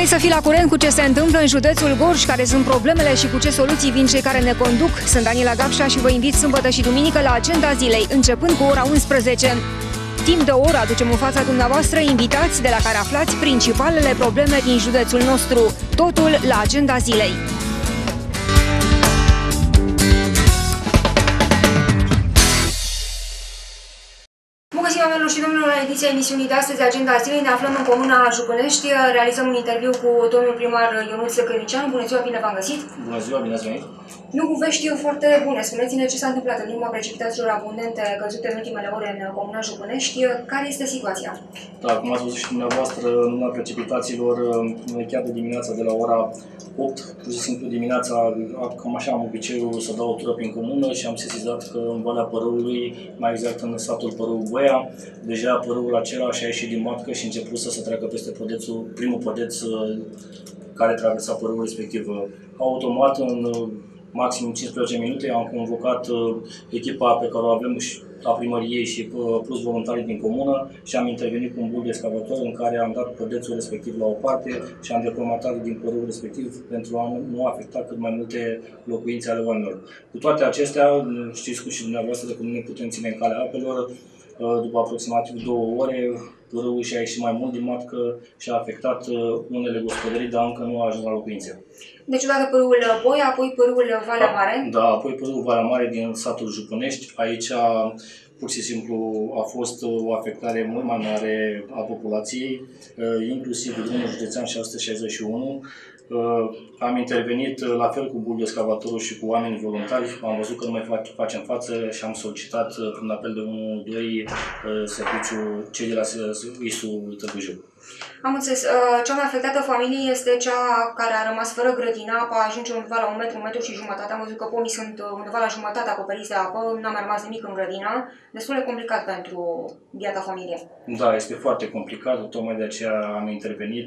Vrei să fii la curent cu ce se întâmplă în județul Gorj, care sunt problemele și cu ce soluții vin cei care ne conduc? Sunt Daniela Gapșa și vă invit sâmbătă și duminică la Agenda Zilei, începând cu ora 11. Timp de o oră aducem în fața dumneavoastră invitați de la care aflați principalele probleme din județul nostru. Totul la Agenda Zilei. Doamnelor și domnilor, la ediția emisiunii de astăzi, Agenda Zilei, ne aflăm în comuna Jupânești. Realizăm un interviu cu domnul primar Ionuț Cărnicianu. Bună ziua, bine v-am găsit! Bună ziua, bine ați venit! Nu cu vești foarte bune. Spuneți-ne ce s-a întâmplat în urma precipitațiilor abundente căzute în ultimele ore în comuna Jupânești. Care este situația? Da, cum ați văzut și dumneavoastră, în urma precipitațiilor, chiar de dimineața, de la ora 8, pur și simplu dimineața, cam așa am obiceiul să dau o tură prin comună și am sesizat că în Valea Părâului, mai exact în satul Părâu Boia, deja părâul acela și-a ieșit din matcă și a început să se treacă peste primul podeț care traversa părâul respectiv. Automat, în maxim 15 minute, am convocat echipa pe care o avem a primăriei și plus voluntarii din comună și am intervenit cu un bul de excavator în care am dat podețul respectiv la o parte și am depromatat din părâul respectiv pentru a nu afecta cât mai multe locuințe ale oamenilor. Cu toate acestea, știți cum și dumneavoastră că nu ne putem ține în calea apelor. După aproximativ 2 ore, părâul și-a ieșit mai mult din matcă și a afectat unele gospodării, dar încă nu a ajuns la locuințe. Deci odată părâul Boia, apoi părâul Valea Mare? Da, apoi părâul Valea Mare din satul Jupânești. Aici pur și simplu a fost o afectare mult mai mare a populației, inclusiv drumul județean 661. Am intervenit la fel cu bul de excavatorul și cu oamenii voluntari. Am văzut că nu mai facem față și am solicitat prin apel de 112 serviciul cei de la ISU Târgu Jiu. Am înțeles. Cea mai afectată familie este cea care a rămas fără grădină. Apa ajunge undeva la 1 metru și jumătate. Am văzut că pomii sunt undeva la jumătate acoperiți de apă. N-a mai rămas nimic în grădină. Destul de complicat pentru biata familie. Da, este foarte complicat. Tocmai de aceea am intervenit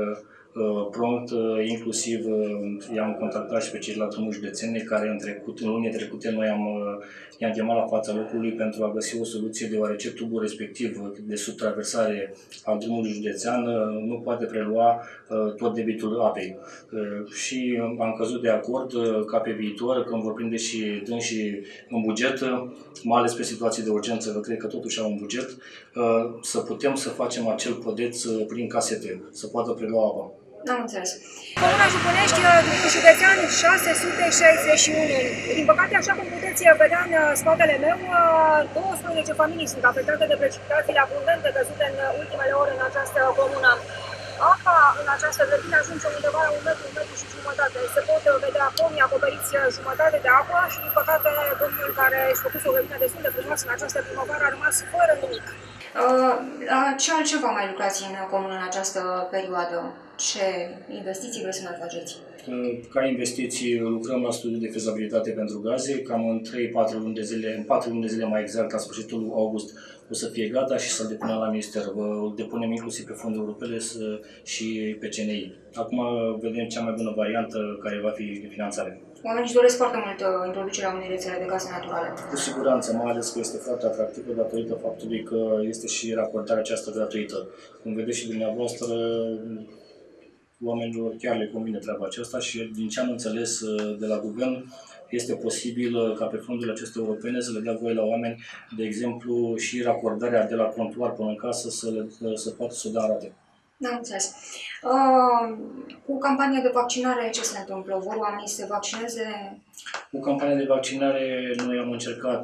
prompt, inclusiv i-am contactat și pe cei de la drumul județene care în lunile trecute noi i-am chemat la fața locului pentru a găsi o soluție, deoarece tubul respectiv de subtraversare al drumului județean nu poate prelua tot debitul apei. Și am căzut de acord ca pe viitor, când vor prinde și dânsii în buget, mai ales pe situații de urgență, că cred că totuși au un buget, să putem să facem acel podeț prin casete, să poată prelua apa. N-am înțeles. Comuna Jupânești, drumul județean 661. Din păcate, așa cum puteți vedea în spatele meu, 12 familii sunt afectate de precipitațiile abundente căzute în ultimele ore în această comună. Apa în această grădină ajunge undeva la 1 metru și jumătate. Se pot vedea pomii acoperiți jumătate de apă și, din păcate, domnul care își făcuse o grădină destul de frumoasă în această primăvară a rămas fără nimic. Ce altceva mai lucrați în comună în această perioadă? Ce investiții vreți să mai faceți? Ca investiții lucrăm la studiul de fezabilitate pentru gaze, cam în 3-4 luni de zile, în 4 luni de zile mai exact, la sfârșitul august o să fie gata și să-l depunem la minister. Îl depunem inclusiv pe fonduri europene și pe CNI. Acum vedem cea mai bună variantă care va fi de finanțare. Oamenii își doresc foarte mult introducerea unei rețele de gaze naturale. Cu siguranță, mai ales că este foarte atractivă datorită faptului că este și racordarea aceasta gratuită. Cum vedeți și dumneavoastră, oamenilor chiar le convine treaba aceasta și din ce am înțeles de la guvern, este posibil ca pe fondurile acestea europene să le dea voie la oameni, de exemplu, și racordarea de la contuar până în casă să poată să o dea în rate. N-am înțeles. Cu campania de vaccinare ce se întâmplă? Vor oamenii să se vaccineze? Cu campania de vaccinare noi am încercat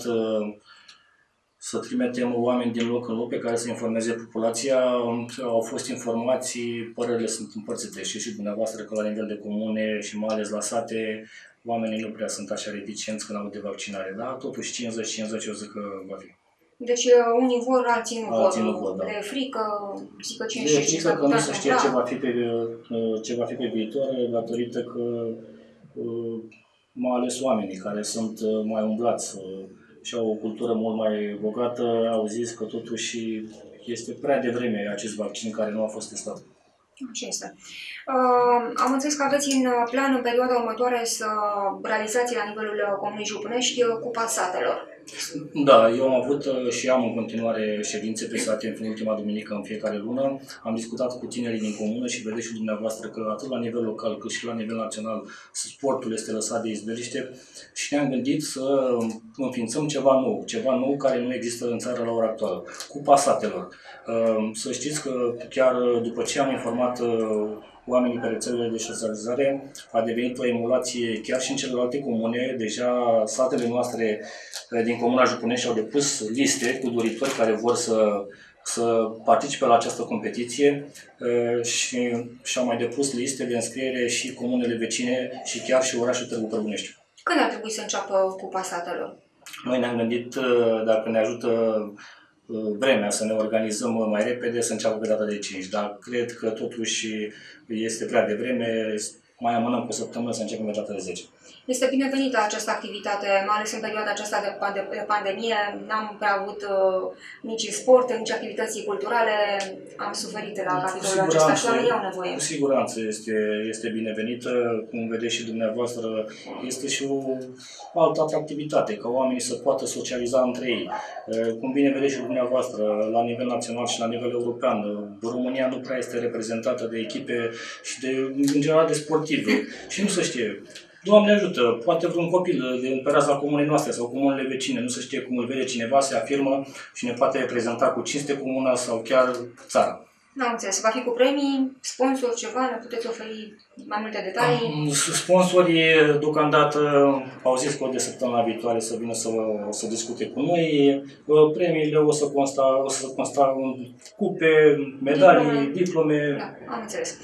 să trimitem oameni din loc în loc pe care să informeze populația. Au fost informații, părerile sunt împărțite și dumneavoastră că la nivel de comune și mai ales la sate, oamenii nu prea sunt așa reticenți când au de vaccinare, dar totuși 50-50 eu zic că va fi. Deci unii vor, alții nu vor. Da. De frică, zic că cine știe. De frică că nu se știe ce va fi pe viitor, datorită că mai ales oamenii care sunt mai umblați și au o cultură mult mai bogată, au zis că totuși este prea devreme acest vaccin care nu a fost testat. Așa este. Am înțeles că aveți în plan în perioada următoare să realizați la nivelul Comunei Jupânești cupa satelor. Da, eu am avut și am în continuare ședințe presate în ultima duminică în fiecare lună. Am discutat cu tinerii din comună și vedeți și dumneavoastră că atât la nivel local cât și la nivel național sportul este lăsat de izbeliște și ne-am gândit să înființăm ceva nou care nu există în țară la ora actuală, Cupa Satelor. Să știți că chiar după ce am informat oamenii pe rețelele de socializare, a devenit o emulație chiar și în celelalte comune. Deja satele noastre din Comuna Jupunești au depus liste cu doritori care vor să participe la această competiție și au mai depus liste de înscriere și comunele vecine și chiar și orașul Târgu Cărbunești. Când ar trebui să înceapă Cupa Satelor? Noi ne-am gândit, dacă ne ajută vremea să ne organizăm mai repede, să înceapă pe data de 5, dar cred că totuși este prea devreme, mai amânăm cu o săptămână să începem pe data de 10. Este binevenită această activitate, mai ales în perioada aceasta de pandemie. N-am prea avut nici sport, nici activități culturale. Am suferit la capitolul acesta și oamenii au nevoie. Cu siguranță este binevenită. Cum vedeți și dumneavoastră, este și o altă atractivitate, ca oamenii să poată socializa între ei. Cum bine vedeți și dumneavoastră, la nivel național și la nivel european, România nu prea este reprezentată de echipe și în general de sportivi. Și nu se știe. Doamne ajută, poate vreun copil pe raza comunei noastre sau comunele vecine, nu se știe cum îl vede cineva, se afirmă și ne poate reprezenta cu cinste comuna sau chiar țara. N-am înțeles. Va fi cu premii, sponsor, ceva? Ne puteți oferi mai multe detalii? Sponsorii, deocamdată, au zis că de săptămâna viitoare să vină să discute cu noi. Premiile o să consta în cupe, medalii, diplome. Da, am înțeles.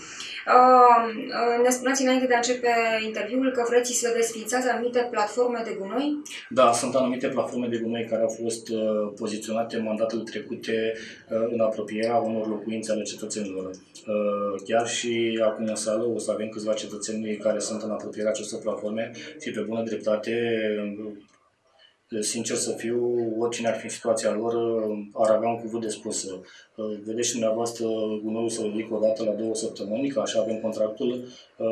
Ne spuneați înainte de a începe interviul că vreți să desființați anumite platforme de gunoi? Da, sunt anumite platforme de gunoi care au fost poziționate în mandatele trecute în apropierea unor locuințe ale cetățenilor. Chiar și acum în sală o să avem câțiva cetățeni care sunt în apropierea acestor platforme și pe bună dreptate, sincer să fiu, oricine ar fi situația lor, ar avea un cuvânt de spus. Vedeți și dumneavoastră, gunoiul se ridică o dată la 2 săptămâni, că așa avem contractul.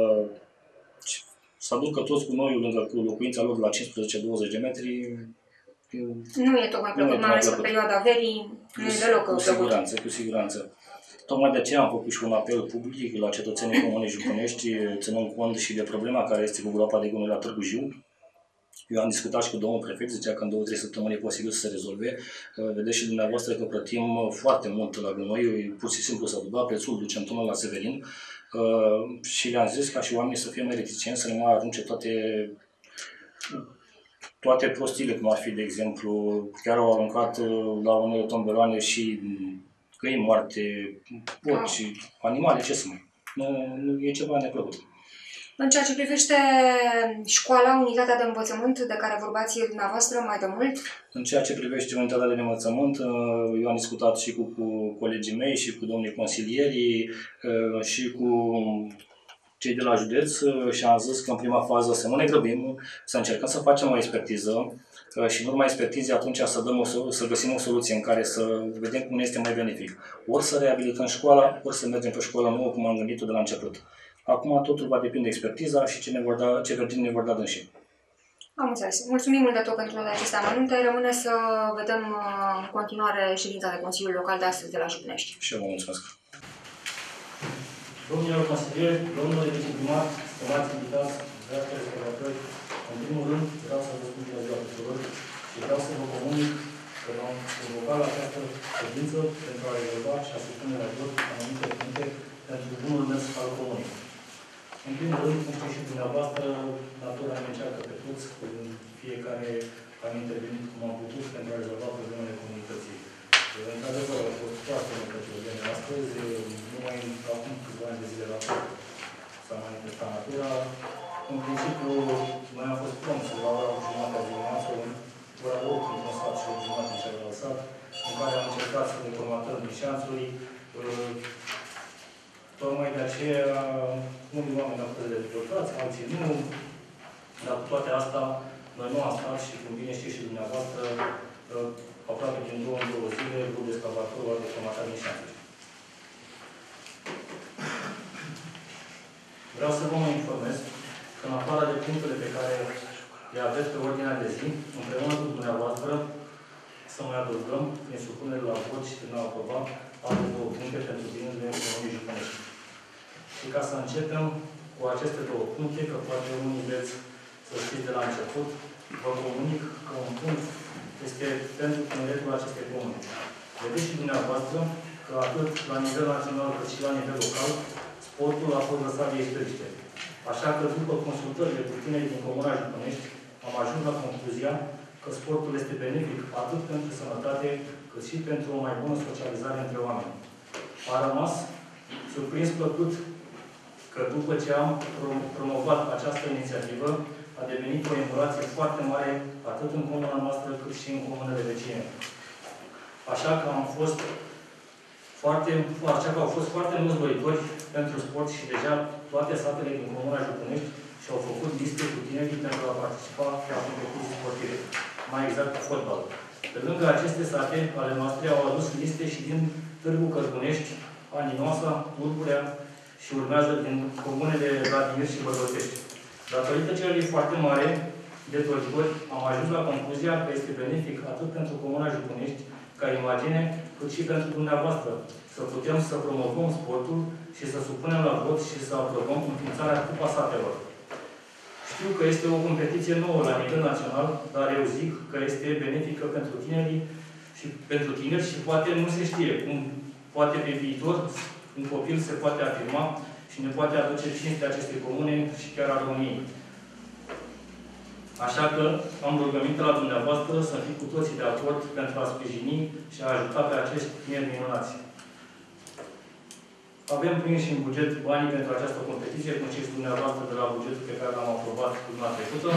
Să aducă toți gunoiul lângă locuința lor la 15-20 de metri. Nu e tocmai plăcut, mai ales în perioada verii, nu e deloc plăcut. Cu siguranță. Tocmai de aceea am făcut și un apel public la cetățenii Comunei Jupunești, ținând cont și de problema care este cu groapa de gunoi la Târgu Jiu. Eu am discutat și cu domnul prefect, zicea că în 2-3 săptămâni e posibil să se rezolve. Vedeți și dumneavoastră că plătim foarte mult la gunoi, pur și simplu s-a dubat prețul, ducem până la Severin. Și le-am zis ca și oamenii să fie mai reticenți, să nu mai arunce toate prostiile, cum ar fi, de exemplu, chiar au aruncat la unele tomberoane și căi moarte, porci, animale, ce să mai. Nu e ceva neplăcut. În ceea ce privește școala, unitatea de învățământ de care vorbați dumneavoastră mai de mult? În ceea ce privește unitatea de învățământ, eu am discutat și cu colegii mei și cu domnii consilieri și cu cei de la județ și am zis că în prima fază să nu ne grăbim, să încercăm să facem o expertiză și în urma expertizei atunci să găsim o soluție în care să vedem cum ne este mai benefic. Ori să reabilităm școala, ori să mergem pe școală nouă, cum am gândit-o de la început. Acum totul va depinde de expertiza și ce verdicte ne vor da dânsii. Am înțeles. Mulțumim mult de tot pentru aceste amănunte. Rămâne să vedem în continuare ședința de Consiliul Local de astăzi de la Jupunești. Și eu vă mulțumesc. Domnilor consilieri, domnule viceprimar, stimați invitați, dragi telespectatori, în primul rând vreau să vă spun bună ziua tuturor și vreau să vă comunic că v-am convocat la această ședință pentru a rezolva și a supune la vot anumite puncte pentru bunul mers al comunei. În primul rând, cum știți și dumneavoastră, natura ne încearcă pe toți, fiecare am intervenit cum am putut pentru a rezolva problemele comunității. Într-adevăr, au fost foarte multe probleme astăzi, numai acum câțiva ani de zile la tot s-a manifestat natura. În principiu, noi am fost pronți la ora 8:30 dimineață, ora 8, într-un sat și 8:30 în celălalt sat, în care am încercat să ne formatăm liceanțului. Tocmai de aceea, unii oameni au fost dezvoltați, alții nu, dar cu toate astea, noi nu am stat și, cum bine știți și dumneavoastră, aproape din 2 în 2 zile, grupul de excavatorul a deformatat liceanțului. Vreau să vă mai informez că în afară de punctele pe care le aveți pe ordinea de zi, împreună cu dumneavoastră, să mai adăugăm, prin supunere la vot și prin a aproba, alte două puncte pentru tinerile Comunei Jucănești. Și ca să începem cu aceste două puncte, că poate unii vreți să știți de la început, vă comunic că un punct este pentru tineretul acestei comune. Vedeți și dumneavoastră că atât la nivel național cât și la nivel local, sportul a fost lăsat de istoriște. Așa că, după consultările cu tinerii din Comuna Jucănești, am ajuns la concluzia că sportul este benefic atât pentru sănătate, cât și pentru o mai bună socializare între oameni. A rămas surprins plăcut că după ce am promovat această inițiativă, a devenit o emulație foarte mare, atât în comuna noastră, cât și în comunele vecine. Așa că au fost foarte mulți doritori pentru sport și deja toate satele din Comuna Jucănești și-au făcut liste cu tinerii pentru a participa la competiții sportive, mai exact cu fotbal. Pe lângă aceste sate ale noastre au adus liste și din Târgu Cărbunești, Aninoasa, Urburea și urmează din comunele Vladimir și Bădăltești. Datorită cererii foarte mare de doritori, am ajuns la concluzia că este benefic atât pentru Comuna Jucănești, ca imagine, cât și pentru dumneavoastră, să putem să promovăm sportul și să supunem la vot și să aprobăm înființarea Cupa Satelor. Știu că este o competiție nouă la nivel național, dar eu zic că este benefică pentru tineri și poate nu se știe cum poate pe viitor un copil se poate afirma și ne poate aduce cinstea acestei comune și chiar a României. Așa că am rugăminte la dumneavoastră să fim cu toții de acord pentru a sprijini și a ajuta pe acești tineri minunați. Avem prins și în buget banii pentru această competiție, cum știți dumneavoastră de la bugetul pe care l-am aprobat luna trecută.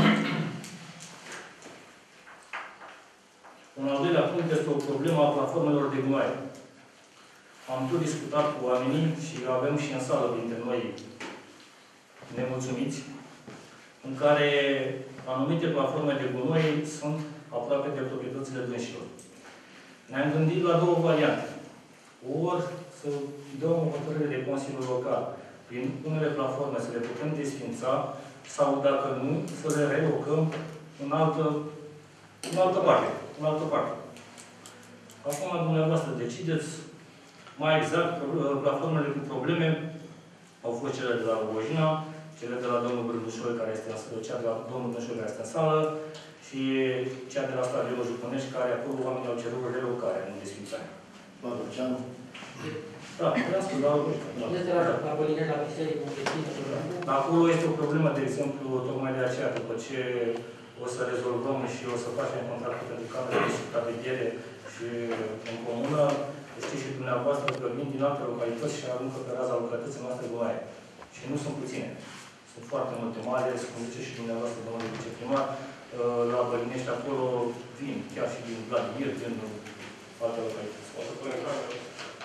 Un al doilea punct este o problemă a platformelor de gunoaie. Am tot discutat cu oamenii și avem și în sală dintre noi nemulțumiți, în care anumite platforme de gunoi sunt aproape de proprietățile dânșilor. Ne-am gândit la două variante. Ori să dăm o hotărâre de Consiliul Local, prin unele platforme să le putem desfința, sau, dacă nu, să le relocăm în altă parte. Acum, dumneavoastră, decideți mai exact. Platformele cu probleme au fost cele de la Rogojina, cele de la domnul Brândușoi, cea de la domnul Brândușoi care este în sală, și cea de la Stadionul Jucănești, care acolo oamenii au cerut relocarea, nu desfințarea. La Lucianu? Da, vreau să dau la Bălină, la biserică, unde acolo este o problemă, de exemplu, tocmai de aceea, după ce o să rezolvăm și o să facem contractul pentru camerele de supraveghere și în comună, știți și dumneavoastră că vin din alte localități și aruncă pe raza localității noastre gunoaie. Și nu sunt puține. Sunt foarte multe, mai ales, cum zice și dumneavoastră, domnule viceprimar, la Bălinești, acolo vin, chiar și din Vladimir, din alte localități. O să punem camere?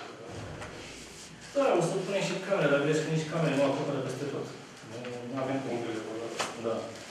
Da, o să punem și camere, dar vedeți că nici camere nu acoperă peste tot. Nu avem cum. Da.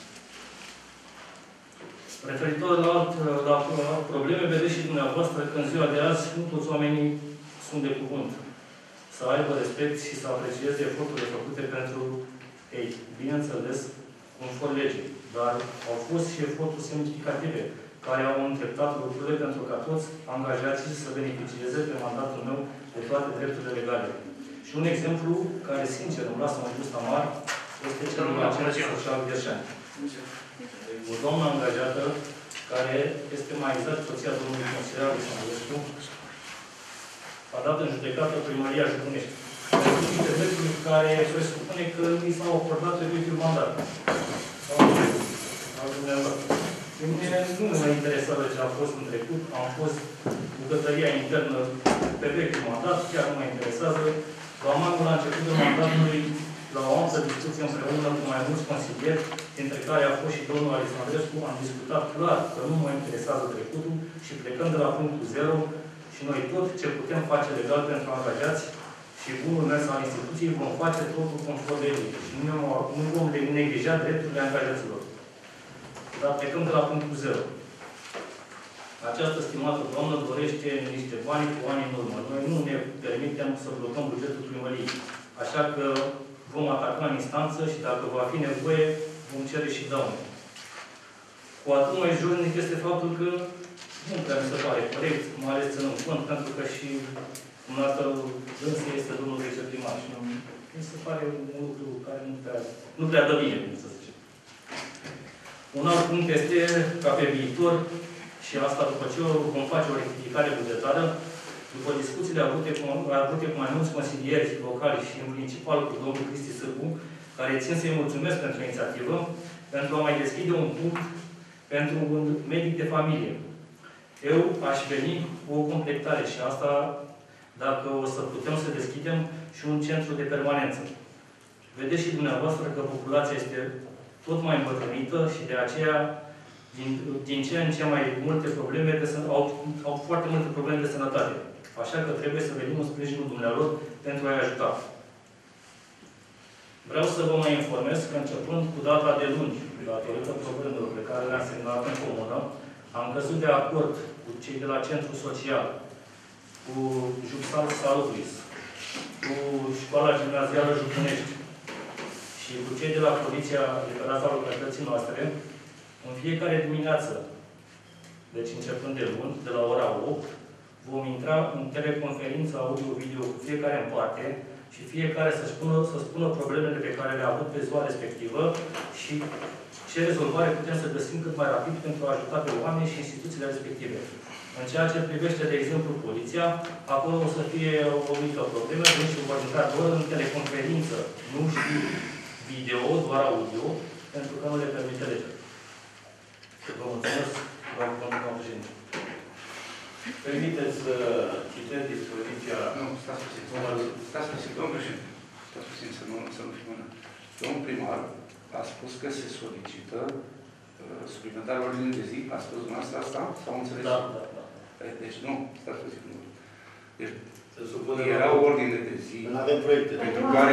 Referitor la probleme, vedeți și dumneavoastră că în ziua de azi nu toți oamenii sunt de cuvânt. Să aibă respect și să aprecieze eforturile făcute pentru ei. Bineînțeles, conform legii. Dar au fost și eforturi semnificative care au îndreptat lucrurile pentru ca toți angajații să beneficieze pe mandatul meu de toate drepturile legale. Și un exemplu care, sincer, îmi lasă un gust amar, este cel de la Centrul Social Gherșani. O doamnă angajată, care este mai exact soția domnului consilier Alexandrescu, a dat în judecată Primăria Jucănești. Pentru niște drepturi care presupune că i s-au acordat pe vechiul mandat. Al dumneavoastră. Pe mine nu mă interesează ce a fost în trecut, am fost bucătăria internă pe vechiul mandat, chiar nu mă interesează. La începutul mandatului, la o altă discuție împreună cu mai mulți consilieri, dintre care a fost și domnul Alexandrescu, am discutat clar că nu mă interesează trecutul și plecând de la punctul 0 și noi tot ce putem face legal pentru angajați și bunul mers al instituției vom face totul conform legii și nu vom neglija drepturile angajaților. Dar plecând de la punctul 0. Această stimată doamnă dorește niște bani cu ani în urmă. Noi nu ne permitem să blocăm bugetul primăriei. Așa că vom ataca în instanță și dacă va fi nevoie, vom cere și daune. Cu atât mai jurnic este faptul că nu prea mi se pare corect, mai ales ținând cont, pentru că și un altă dânsul este domnul viceprimar și mi se pare un lucru care nu prea dă bine, să zicem. Un alt punct este ca pe viitor, și asta după ce vom face o rectificare bugetară, după discuțiile avute cu mai mulți consilieri locali și în principal cu domnul Cristi Sârbu, care țin să-i mulțumesc pentru inițiativă, pentru a mai deschide un punct pentru un medic de familie. Eu aș veni cu o completare și asta, dacă o să putem să deschidem și un centru de permanență. Vedeți și dumneavoastră că populația este tot mai îmbătrânită și de aceea din ce în ce mai multe probleme, au foarte multe probleme de sănătate. Așa că trebuie să venim în sprijinul dumnealor pentru a-i ajuta. Vreau să vă mai informez că începând cu data de luni, datorită problemelor pe care le-am semnalat în comună, am căzut de acord cu cei de la Centru Social, cu Juxal Salubris, cu Școala Gimnazială Jucănești și cu cei de la Poliția de pe raza localității noastre, în fiecare dimineață, deci începând de luni, de la ora 8, vom intra în teleconferință audio-video cu fiecare în parte și fiecare să spună problemele pe care le-a avut pe ziua respectivă și ce rezolvare putem să găsim cât mai rapid pentru a ajuta pe oameni și instituțiile respective. În ceea ce privește, de exemplu, poliția, acolo o să fie o mică problemă, deci vor intra doar în teleconferință, nu și video, doar audio, pentru că nu le permite legea. Vă mulțumesc, doamnă președinte. Permiteți să citesc dispoziția... Nu, stați puțin, domnul președinte. Stați puțin, să nu fim mână. Domnul primar a spus că se solicită suplimentar ordine de zi. A spus dumneavoastră asta? Sau înțeles? Da. Deci nu, stați puțin. Deci, era o ordine de zi. Nu avem proiecte. Pentru care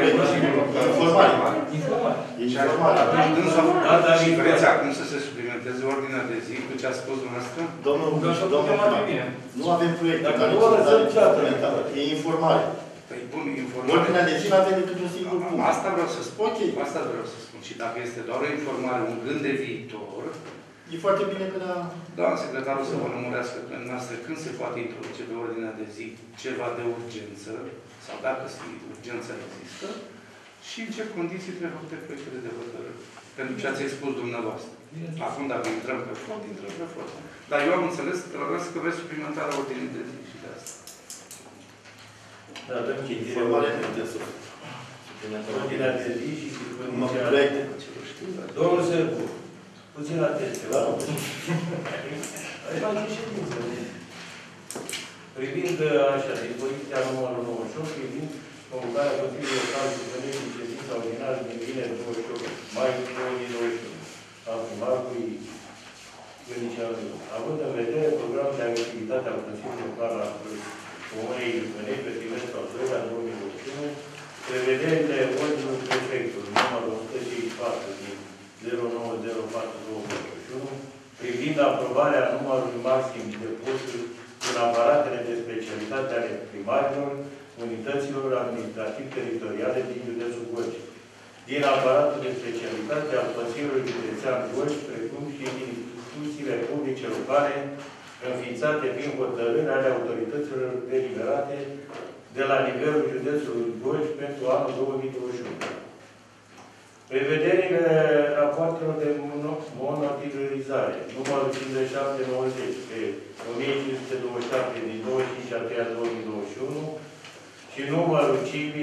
Informare. Și vreți acum să se suplimenteze ordinea de zi cu ce a spus dumneavoastră? Domnul nu avem proiecte. Dacă nu vă lăsăm cealaltă. E informare. Păi bun, informare. Ordinea de zi nu avem decât un singur punct. Asta vreau să spun. Ok. Asta vreau să spun. Și dacă este doar o informare, un gând de viitor, E foarte bine că ne-a... doamna secretarul să vă lămurească pe noastră când se poate introduce pe ordinea de zi ceva de urgență, sau dacă urgența există, și în ce condiții trebuie făcute proiectele de hotărâre. Pentru ce ați expus dumneavoastră. Acum, dacă intrăm pe fond, intrăm pe fond. Dar eu am înțeles că vreți suplimentarea ordinii de zi și de asta. Dar avem chitire. Informare nu putem să... Ordinea de zi și dispoziția... Proiecte. Domnul Sârbu, puțin atenție. Da. Ai face ședință. Privind așa, dispoziția numărul 98, privind convocarea Consiliului Local și Jucănești în ședința ordinară din vineri 28 mai 2021 a primarului Gâniceanu. Având în vedere programul de activitate al Consiliului Local al Comunei Jucănești pe trimestrul al 2-lea 2021, prevederile ordinului prefectului numărul 164 din 0904-2021 privind aprobarea numărului maxim de posturi în aparatele de specialitate ale primarilor, unităților administrativ-teritoriale din județul Gorj, din aparatul de specialitate al Consiliului Județean Gorj, precum și din instituțiile publice locale înființate prin hotărâri ale autorităților deliberate de la nivelul județului Gorj pentru anul 2021. Prevederile rapoartelor de monitorizare, numărul 5790 pe 1527 din 25/3/2021 și numărul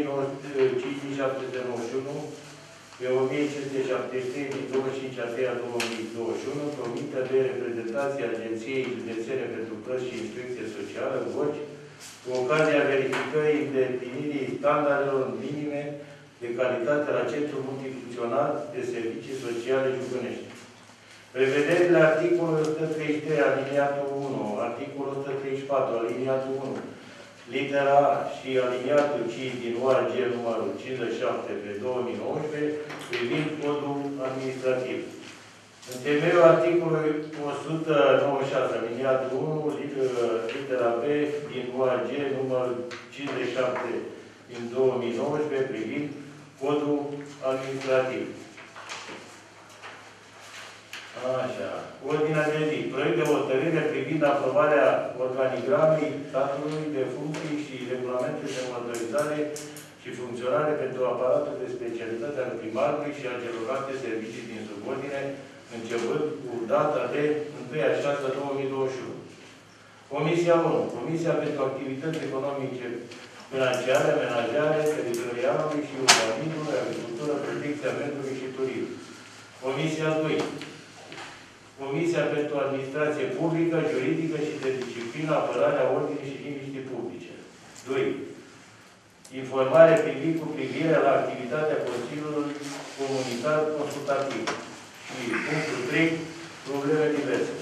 5791 pe 1573 din 25/3/2021, promite de reprezentația Agenției Județene pentru Plăți și Inspecție Socială, Gorj, cu ocazia verificării îndeplinirii standardelor minime de calitate la Centrul Multifuncțional de Servicii Sociale Jucănești. Prevederile articolului 133, aliniatul 1, articolul 134, aliniatul 1, litera A și aliniatul 5 din OAG numărul 57 pe 2019, privind codul administrativ. În temeiul articolului 196, aliniatul 1, litera B din OAG numărul 57 din 2019, privind codul administrativ. Așa. Ordinea de zi. Proiect de hotărâre privind aprobarea organigramei statului de funcții și regulamente de monitorizare și funcționare pentru aparatul de specialitate al primarului și a celorlalte servicii din subordine, începând cu data de 1/6/2021. Comisia 1. Comisia pentru activități economice, financiare, menajare, teritorialului și urbanismului, agricultură, protecția mediului și turism. Comisia 2. Comisia pentru administrație publică, juridică și de disciplină, apărarea ordinii și liniștii publice. 2. Informare privind cu privire la activitatea Consiliului Comunitar Consultativ. Și punctul 3. Probleme diverse.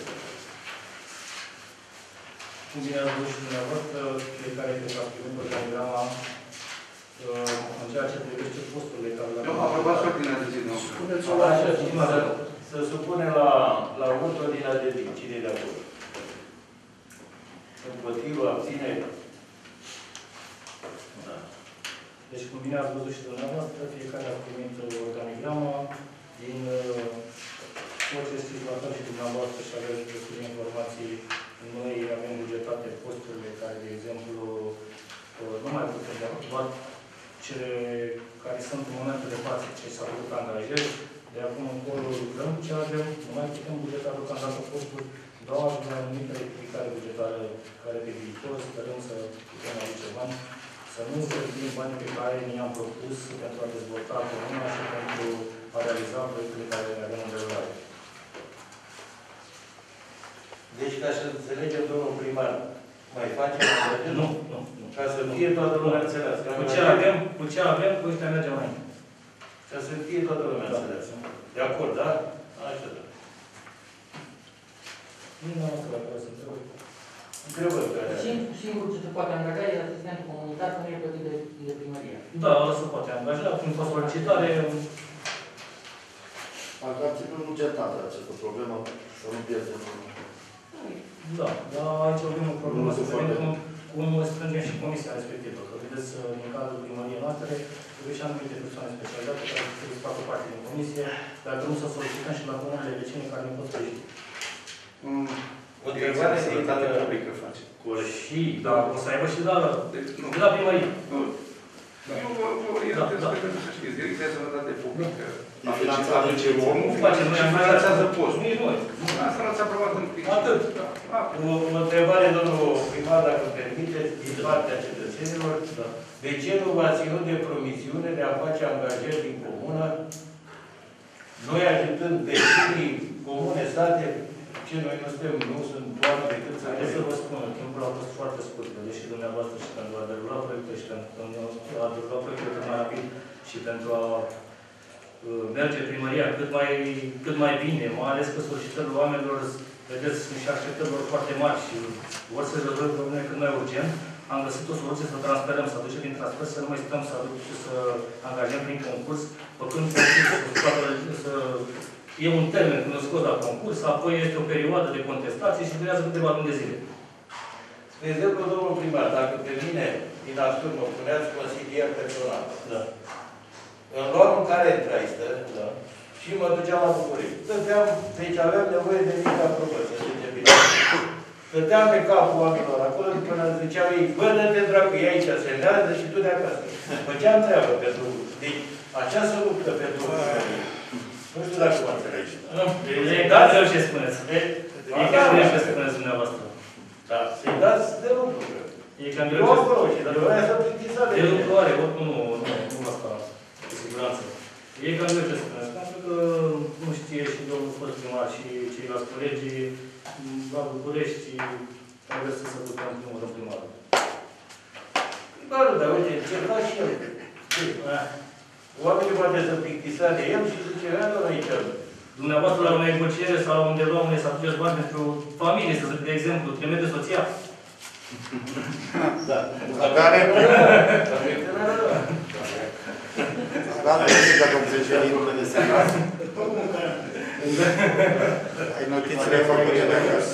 Cum bine ați văzut și dumneavoastră, fiecare pe capitolul organigrama în ceea ce privește posturile care le-am... Eu am aprobat ordinea de zi, nu? Spuneți-o la Să supunem la vot ordinea de zi. Cine e de acord? Împotrivă, abține. Da. Deci, cum bine ați văzut și dumneavoastră, fiecare a primit organigrama din orice scrisoare și dumneavoastră și aveți destule informații. Noi avem bugetate posturile care, de exemplu, nu mai putem de doar cele care sunt în momentul de față, ce s-au făcut angajări. De acum încolo lucrăm ce avem, nu mai putem bugeta deocamdată posturi, doar de anumită rectificare bugetară care pe viitor sperăm să putem aduce bani, să nu cheltuim bani pe care ni-am propus pentru a dezvolta comuna și pentru a realiza proiectele care le avem în derulare. Deci, ca să înțelegem, domnul primar, mai facem? Nu. Ca să fie toată lumea înțeleasă. Cu ce avem, cu ăștia mergem înainte. Ca să fie toată lumea înțeleasă. De acord, da? Așa, da. Nu am să care să întreb. Întrebări care... Singurul ce se poate angaja e asistentul comunitar, că nu e plătit de primărie. Da, se poate angaja, printr-o solicitare. Dacă ar trebui bugetată această problemă, să nu pierdem. Da, dar aici avem o problemă să vedem cum strângem și comisia respectivă. Că vedeți, din cadrul primăriei noastre, trebuie și anumite persoane specializate care trebuie să facă parte din comisie, dacă nu să solicităm și la comunele vecine care ne pot sprijini. O întrebare de sănătate publică face. Și, da, o să aibă și de la primărie. Eu vă orientez pe pentru să știți. Direcția de Sănătate Publică Aduce omul și finanțează postul. Nici noi. Asta nu ți-a aprobat în principiu. Atât. O întrebare, domnul primar, dacă îmi permiteți, din partea cetățenilor. De ce nu v-ați ținut de promisiune de a face angajări din comună, noi ajutând vecinii comune, state, ce noi nu suntem, nu sunt doar decât să... Haideți să vă spun, timpul a fost foarte scurt, deși dumneavoastră și pentru a derula proiecte și pentru a derula proiecte cât mai rapid și pentru a merge primăria cât mai bine, mai ales că solicitările oamenilor, vedeți, sunt și așteptărilor foarte mari și vor să rezolvăm probleme cât mai urgent. Am găsit o soluție să transferăm, să aducem din transfer, să nu mai stăm să angajăm prin concurs, făcând să e un termen când o scos la concurs, apoi este o perioadă de contestație și durează câteva luni de zile. De exemplu, domnul primar, dacă pe mine, din Astur, mă puneați consilier personal, Da. în locul în care traistă, Da. și mă duceam la București. Deci aveam nevoie de mică aprobări, să zicem bine. Stăteam pe capul oamenilor acolo, până ziceau ei, bă, dă-te dracu, e aici, semnează și tu de acasă. Făceam treabă pentru... Deci, această luptă pentru primărie. Nu știu dacă mă înțelegi. E ca greu ce spuneți. E ca greu ce spuneți dumneavoastră. Da, să-i dați de lucru. E cam greu Eu ce acolo și de vreau să plictisat de lucru are, oricum nu asta, cu siguranță. E cam greu ce spuneți, pentru că nu știe și domnul fost primar și ceilalți colegi la București trebuie să se ducă în primul rând primarul. Bă, dar uite, ce faci și el? Oamenii poate să plictisa de el și zice, nu aici. Dumneavoastră la o negociere sau undeva unde să aduceți bani pentru familie, să zic, de exemplu, trebuie de soția. Da. La care... Da, nu știu dacă îmi trece limbile de semnat. Ai notițele făcute de acasă.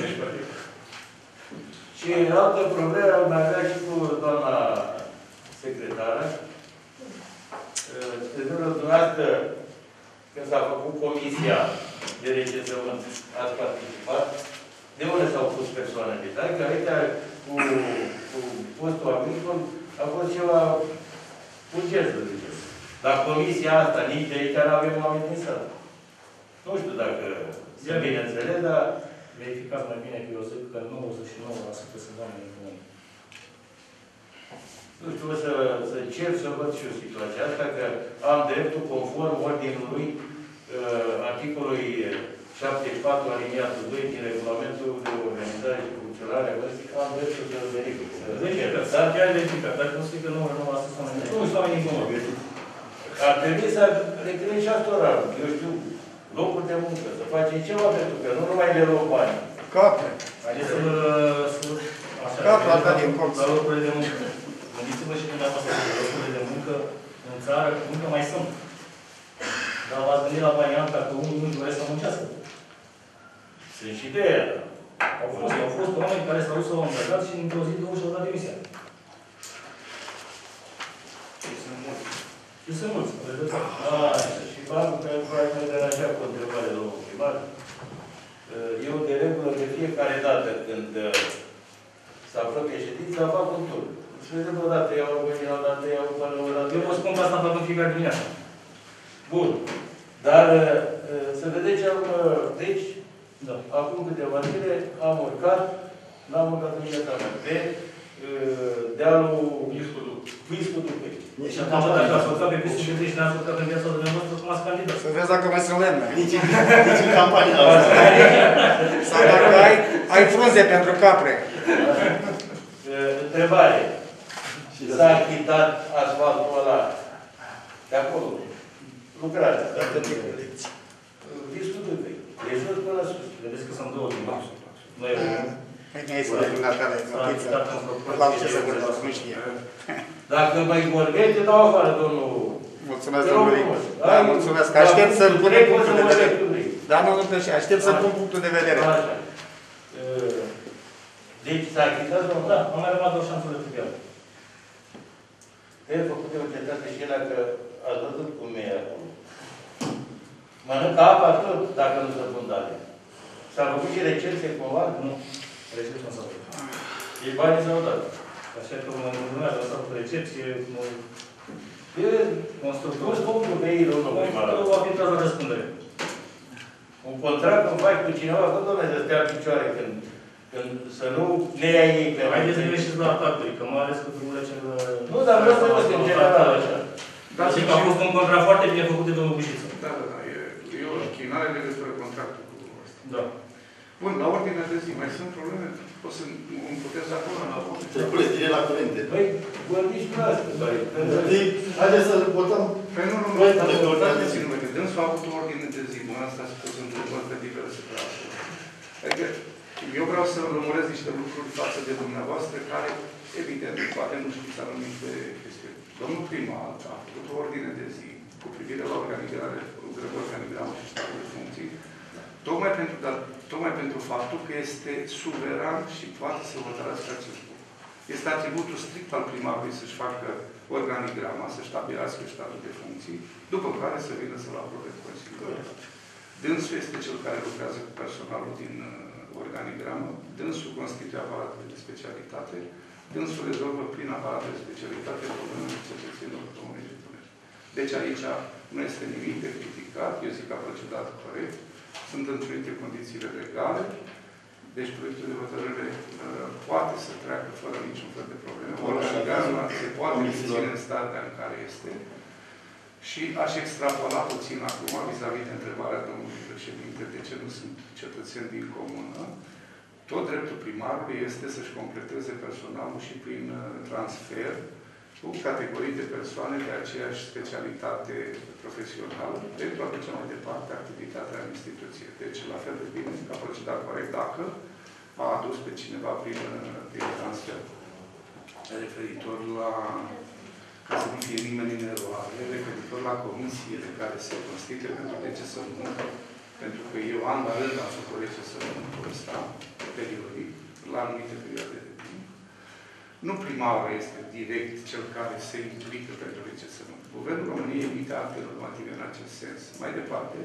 Și altă problemă am avea și cu doamna secretară. Dumneavoastră, când s-a făcut comisia de recensământ ați participat? De unde s-au pus persoanele? Dacă aici cu postul agricol a fost ceva urgent, să ziceți. Dar comisia asta, nici de aici nu avem oameni din sat. Nu știu dacă se bine înțeles, dar... Verificați mai bine că eu zic că 99% sunt oameni comuni. Nu știu, să cer să văd și eu situația asta, că am dreptul conform ordinului articolului 74 aliniatul 2 din regulamentul de organizare și funcționare a vărstii, am dreptul să verific. Dar chiar verificat. Dacă nu spui că 99% sunt oameni comuni, sunt oameni comuni. Ar trebui să recreăm și astora, eu știu, locuri de muncă, să facem ceva pentru că nu numai le luăm bani. Capre. Haideți să... Capre, asta din colț. La locurile de muncă. Gândiți-vă și dumneavoastră că locurile de muncă în țară încă mai sunt. Dar v-ați gândit la varianta că unii nu doresc să muncească. Sunt și de aia. Au fost oameni care s-au dus la un angajat și într-o zi, două și-au dat demisia. Și sunt mulți. Și banul care probabil de la așa cu o întrebare, domnul primar. Eu, de regulă, de fiecare dată când se apropie ședința, fac un tur. Și vedem o dată iau mâine, o dată iau până o dată. Eu vă spun că asta fac în fiecare dimineață. Bun. Dar să vedeți, deci, Da. acum câteva zile am urcat, n-am urcat în viața mea, pe dealul Viscul Dupei. Și atunci, dacă ați urcat pe Viscul Dupei și n-ați urcat în viața dumneavoastră, cum ați candidat? Să vezi dacă mai sunt lemne. Nici în campania asta. Sau dacă ai frunze pentru capre. Întrebare. S-a achitat asfaltul ăla de acolo. Lucrarea. Viscul Dupei. De jos până sus. Vedeți că sunt două din Noi Păi ai să le dumneavoastră notiță. La ce să vorbesc, nu știe. Dacă mai vorbește, dau afară, domnul. Mulțumesc, domnului. Da, mulțumesc. Aștept să-l punem punctul de vedere. Da, nu, aștept să-l pun punctul de vedere. Așa. Deci s-a achitat, domnul? Da, am mai rămas o șansă de trivială. Trebuie făcut de cetate și ele că ați văzut cum e acolo. Mănâncă apa tot, dacă nu se pun date. S-a făcut și recepție cumva? Nu. Recepție nu s-a făcut. Și banii s-au dat. Așa că mă urmează, s-a făcut recepție, constructor. Cum spun cu veii, domnul primar? Constructorul va fi tras la răspundere. Un contract când faci cu cineva, că domnule, să stea în picioare când să nu ne ia ei pe Haideți să ne ieșiți la atacuri, că mai ales cu drumurile cel... Nu, dar vreau să văd în general așa. Da, și că a fost un contract foarte bine făcut de domnul Bușiță. Da. E o chinare de legătură contractul cu asta. Da. Bun, la ordinea de zi, mai sunt probleme? O să îmi puteți da până la vot? Trebuie direct la curente. Păi, vorbiți cu asta, băi. Haideți să votăm. Păi nu, ținut că dânsul a avut o ordine de zi, mă, asta a spus întrebări pe diverse clasuri. Adică, eu vreau să lămuresc niște lucruri față de dumneavoastră care, evident, poate nu știți anumite chestiuni. Domnul primar a făcut o ordine de zi cu privire la organigramă și statul de funcții, tocmai pentru faptul că este suveran și poate să hotărască acest lucru. Este atributul strict al primarului să-și facă organigrama, să-și stabilească statul de funcții, după care să vină să-l aprobe Consiliul. Dânsul este cel care lucrează cu personalul din organigramă, dânsul constituie aparate de specialitate, dânsul rezolvă prin aparate de specialitate problemele cetățenilor Comunei Jitonești. Deci aici nu este nimic de criticat, eu zic că a procedat corect, sunt întrunite condițiile legale, deci proiectul de hotărâre poate să treacă fără niciun fel de probleme. Organigrama se poate ține în starea în care este. Și aș extrapola puțin acum, vis-a-vis de întrebarea domnului președinte, de ce nu sunt cetățeni din comună. Tot dreptul primarului este să-și completeze personalul și prin transfer cu categorii de persoane de aceeași specialitate profesională pentru a duce mai departe activitatea în instituție. Deci, la fel de bine, a procedat corect dacă a adus pe cineva prin transfer. Referitor la, ca să nu fie nimeni în eroare, referitor la comisiile care se constituie pentru recensământ, pentru că eu an la rând am făcut recensământul ăsta periodic, la anumite perioade de timp. Nu primarul este direct cel care se implică pentru recensământ. Guvernul României emite acte normative în acest sens. Mai departe,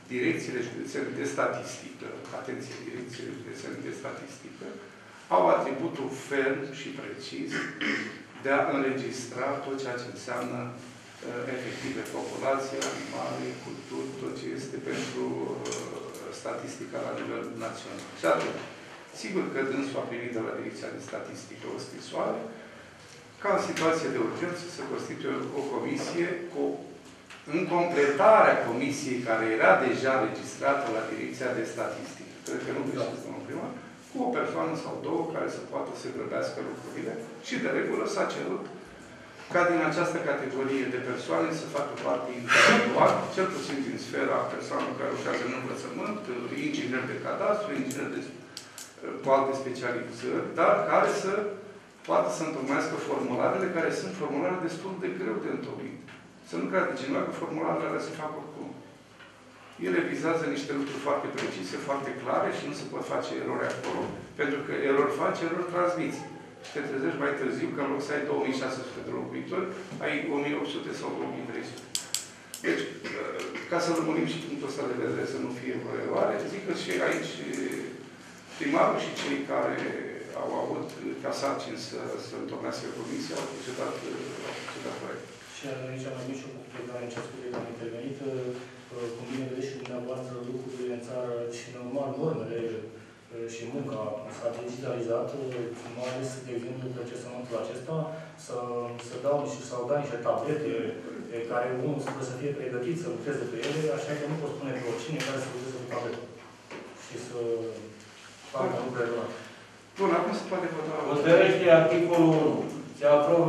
direcțiile județene de statistică, atenție, direcțiile județene de statistică, au atributul ferm și precis de a înregistra tot ceea ce înseamnă efective populație, animale, culturi, tot ce este pentru statistica la nivel național. Și atunci, sigur că dânsul a primit de la Direcția de Statistică o scrisoare ca în situație de urgență să constituie o comisie în completarea comisiei care era deja registrată la Direcția de Statistică. Cred că nu greșesc, domnul primar, cu o persoană sau două care să poată să grăbească lucrurile și de regulă s-a cerut ca din această categorie de persoane să facă parte individual, cel puțin din sfera persoanelor care lucrează în învățământ, inginer de cadastru, inginer cu alte specializări, dar care să poată să întocmească formularele, care sunt formulare destul de greu de întocmit. Să nu crede cineva că formularele alea se fac oricum. Ele vizează niște lucruri foarte precise, foarte clare și nu se pot face erori acolo, pentru că erori faci, erori transmiți. Și te trezești mai târziu că în loc să ai 2600 de locuitori, ai 1800 sau 2300. Deci, ca să lămurim și punctul ăsta de vedere, să nu fie o eroare, zic că și aici primarul și cei care au avut ca sarcini să întocmească comisia au procedat corect. Și aici am mai și o punctul care încerc scuze că am intervenit. Cum bine vedeți și dumneavoastră lucrurile în țară și normal normele și munca s-a digitalizat, mai ales, de exemplu, în procesamentul acesta, să dau niște tablete care unul trebuie să fie pregătit să lucreze pe ele, așa că nu pot spune pe oricine care să lucreze pe tabletă și să facă lucrurile lor. Bun, acum se poate vota. Hotărăște articolul 1. Se aprobă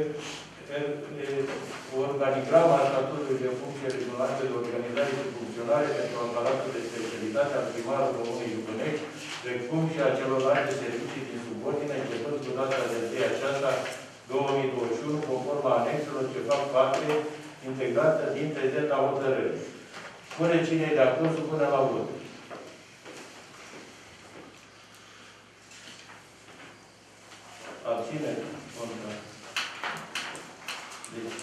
organigrama statutului de funcție regionale de organizare și funcționare pentru aparatul de specialitate al primarului Comunei Iubenești, precum și a celorlalte servicii din subordine, începând cu data de 1 aceasta 2021, conform anexelor ce fac parte integrată din prezenta hotărâre. Spune cine e de acord să pună la vot. Abține? Contra. Deci.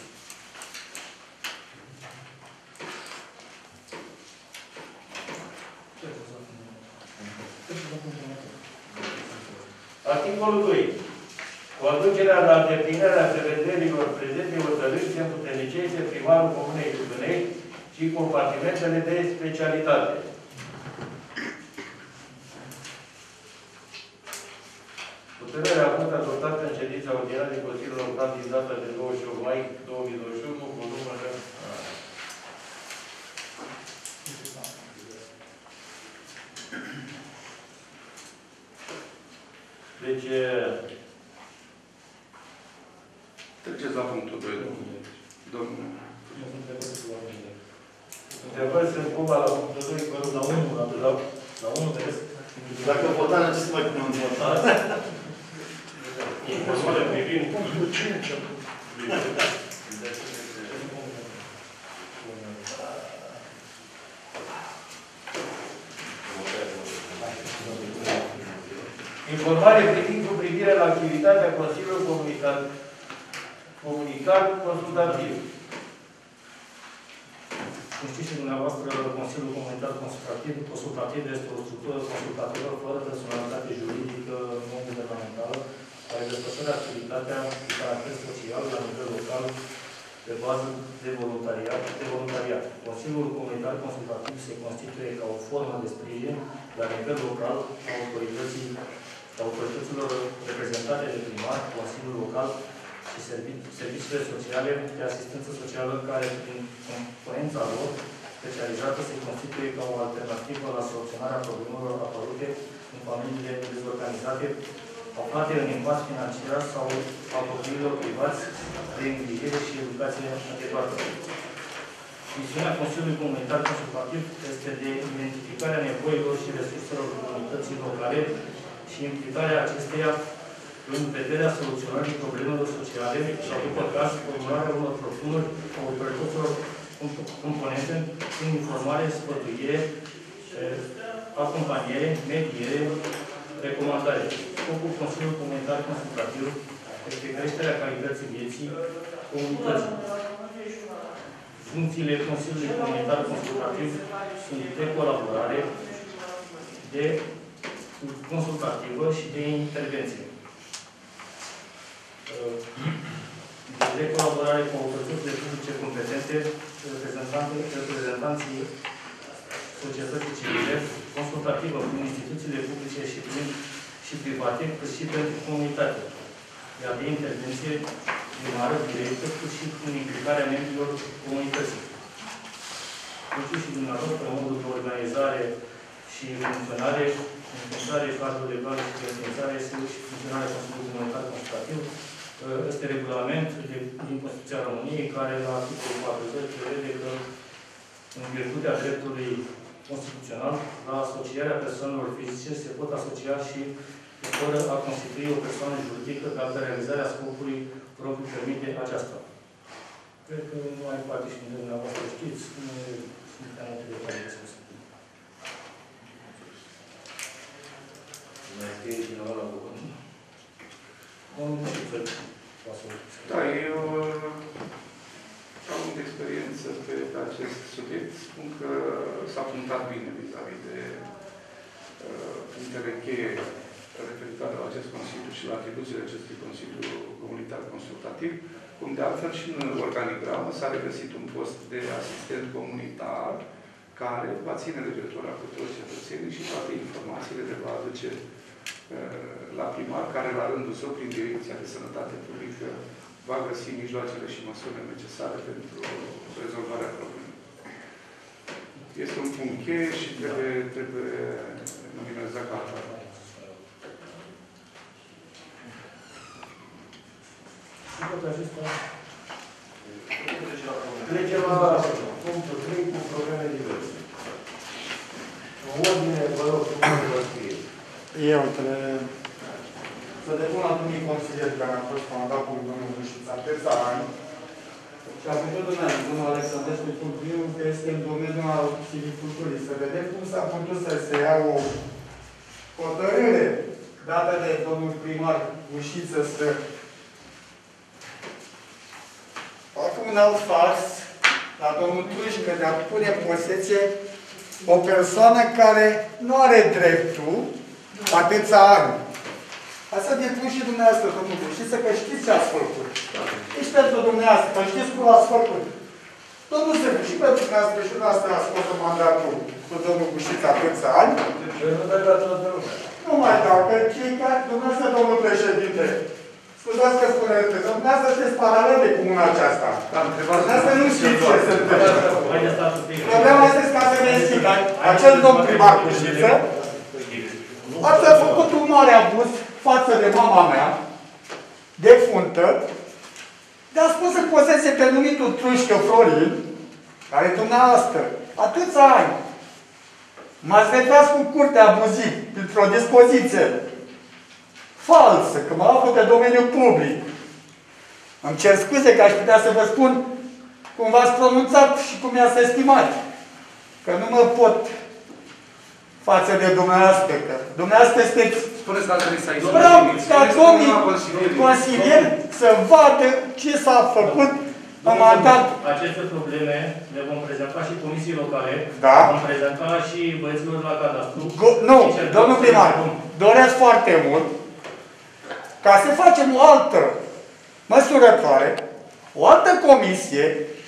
Articolul 2. Cu aducerea la îndeplinirea prevederilor prezente hotărâri se împuternicește primarul Comunei Iubenești și compartimentele de specialitate. Hotărârea a fost adoptată în ședința ordinară de Consiliul Local din data de 28 mai 2021 cu numărul. Deci, treceți la punctul 2, domnule. Întrebări sunt cum la punctul 2, vă rog, la 1, vedeți? Dacă votarea, ce să mai punem în vot? Informare privind punctul 5. Informare privind cu privire la activitatea Consiliului Comunicat Consultativ. Cum știți și dumneavoastră, Consiliul Comunitar Consultativ este o structură consultativă fără personalitate juridică non-guvernamentală, care desfășoară activitatea cu caracter social la nivel local pe bază de voluntariat. Consiliul Comunitar Consultativ se constituie ca o formă de sprijin la nivel local a autorităților reprezentate de primar, Consiliul Local și serviciile sociale de asistență socială care, prin componența lor specializată, se constituie ca o alternativă la soluționarea problemelor apărute în familiile dezorganizate, aflate în impas financiar sau a copiilor privați de îngrijire și educație adecvată. Misiunea Consiliului Comunitar Consultativ este de identificarea nevoilor și resurselor comunității locale și implicarea acesteia în vederea soluționării problemelor sociale sau, după caz, formularea unor propuneri autorităților componente prin informare, sfătuire, acompaniere, mediere, recomandare. Scopul Consiliului Comunitar Consultativ este creșterea calității vieții comunității. funcțiile Consiliului Comunitar Consultativ sunt de colaborare, de consultativă și de intervenție. De colaborare cu autoritățile publice competente, reprezentanții societății civile, consultativă cu instituțiile publice și private, cât și pentru comunitate. Iar de intervenție primară, directă, cât și prin implicarea membrilor comunității. Deci și dumneavoastră, modul de organizare și funcționare, înființare, cadrul legal și de înființare și funcționarea Consiliului Comunitar Consultativ, este regulament din Constituția României, care la articolul 40 prevede că, în virtutea dreptului constituțional, la asocierea persoanelor fizice se pot asocia și fără a constitui o persoană juridică dacă realizarea scopului propriu permite aceasta. Cred că nu mai parte și din dumneavoastră știți, nu sunt prea multe detalii de spus. Mai scrie cineva la cuvânt? Nu știu fel. Da, eu am multă experiență pe acest subiect. Spun că s-a punctat bine vis-a-vis de punctele cheie referitoare la acest Consiliu și la atribuțiile acestui Consiliu Comunitar Consultativ, cum de altfel și în organigramă s-a regăsit un post de asistent comunitar care va ține legătura cu toți cetățenii și toate informațiile le va aduce la primar, care la rândul său, prin Direcția de Sănătate Publică, va găsi mijloacele și măsurile necesare pentru rezolvarea problemei. Este un punct cheie și trebuie nominalizat ca atare. Trecem la punctul 3 cu probleme diverse. În ordine, vă rog, să vă scrie. Eu să depun la domnii consilieri care a fost comandat cu domnul Vârșița atâția ani și a făcut domnul Alexandrescu Culpiu, că este în domeniul al silviculturii. Să vedem cum s-a putut să se ia o hotărâre dată de domnul primar Vârșiță să facă un alt fals la domnul Trușcă de a pune în posesie o persoană care nu are dreptul atâția ani. Asta de și dumneavoastră, domnul Vârșiță, că știți ce ați făcut. Nici pentru dumneavoastră, că știți cum ați făcut. Domnul Sârbu, și pentru că ați și dumneavoastră ați scos mandatul cu domnul Vârșiță atâția ani. Nu mai dau, că cei care, dumneavoastră, domnul președinte, scuzați că spuneți, dumneavoastră sunteți paralel de comuna aceasta. Dumneavoastră nu știți ce se întâmplă. Problema este ca să ne explic. Acel domn primar Vârșiță ați făcut un mare abuz față de mama mea, defuntă, de a spus în posesie pe numitul Trușcă Florin, care dumneavoastră, atâția ani, m-ați retras cu curtea abuziv, printr-o dispoziție falsă, că mă aflu pe domeniul public. Îmi cer scuze că aș putea să vă spun cum v-ați pronunțat și cum i-ați estimat. Că nu mă pot față de dumneavoastră, că dumneavoastră sunteți... Spuneți că altfel să-i vreau ca domnii consilieri să vadă ce s-a făcut în mandat. Aceste probleme le vom prezenta și comisii locale, Da. vom prezenta și băieților la cadastru. Nu, domnul primar, doresc foarte mult ca să facem o altă măsurătoare, o altă comisie,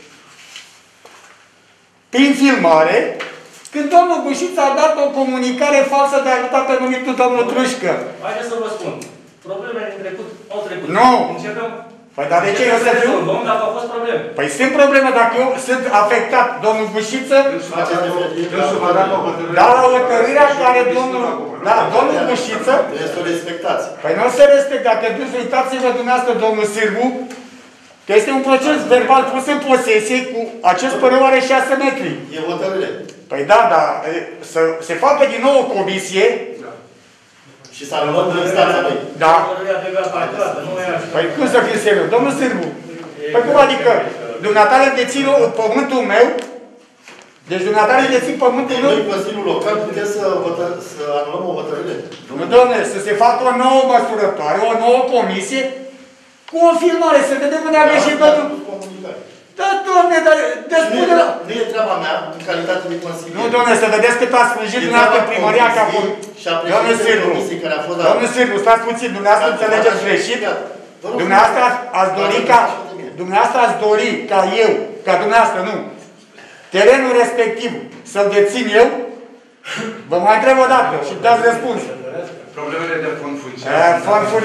prin filmare, când domnul Vârșiță a dat o comunicare falsă de a arăta pe numitul domnul Trușcă. Haideți să vă spun. Problemele din trecut au trecut. Nu. Încercăm. Păi dar de ce eu să fiu? Domnul, dacă au fost probleme. Păi sunt probleme dacă eu sunt afectat, domnul Vârșiță. Da, la hotărârea care domnul... Da, domnul Vârșiță. Trebuie să o respectați. Păi nu se respect. Dacă duci, uitați-vă dumneavoastră, domnul Sârbu, că este un proces verbal pus în posesie cu acest părâu are 6 metri. E hotărâre. Păi da, dar să se facă din nou o comisie. Și s-a luat în instanța lui. Da. Păi cum să fiu serios? Domnul Sârbu, păi cum adică? Dumneata le dețin pământul meu? Deci dumneata le dețin pământul meu? Noi, Consiliul Local, putem să anulăm o hotărâre. Nu, domnule, să se facă o nouă măsurătoare, o nouă comisie, cu o filmare, să vedem unde a greșit domnul. Da, domnule, dar Nu e treaba mea, în calitate de consilier. Nu, domnule, să vedeți cât ați slujit dumneavoastră în primăria ca fost. Domnul Sârbu, domnul Sârbu, stați puțin, dumneavoastră înțelegeți greșit. Dumneavoastră ați dori ca eu, ca dumneavoastră, nu, terenul respectiv să-l dețin eu, vă mai întreb o dată și dați răspuns. Problemele de fond funcționează.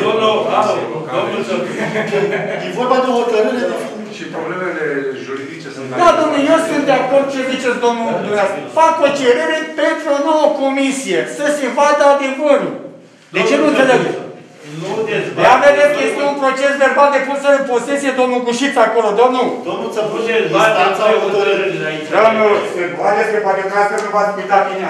E vorba de o hotărâre de și problemele juridice sunt... Da, domnule, eu sunt de acord ce ziceți, domnul dumneavoastră. Fac o cerere pentru o nouă comisie, să se vadă adevărul. De ce nu înțelegeți? Nu dezbatem. Ia vedeți că este un proces verbal de pusă în posesie domnul Gușiță acolo, domnul. Domnul Țăpușe, instanța hotărârii. Domnul, vedeți că poate dumneavoastră nu v-ați uitat bine.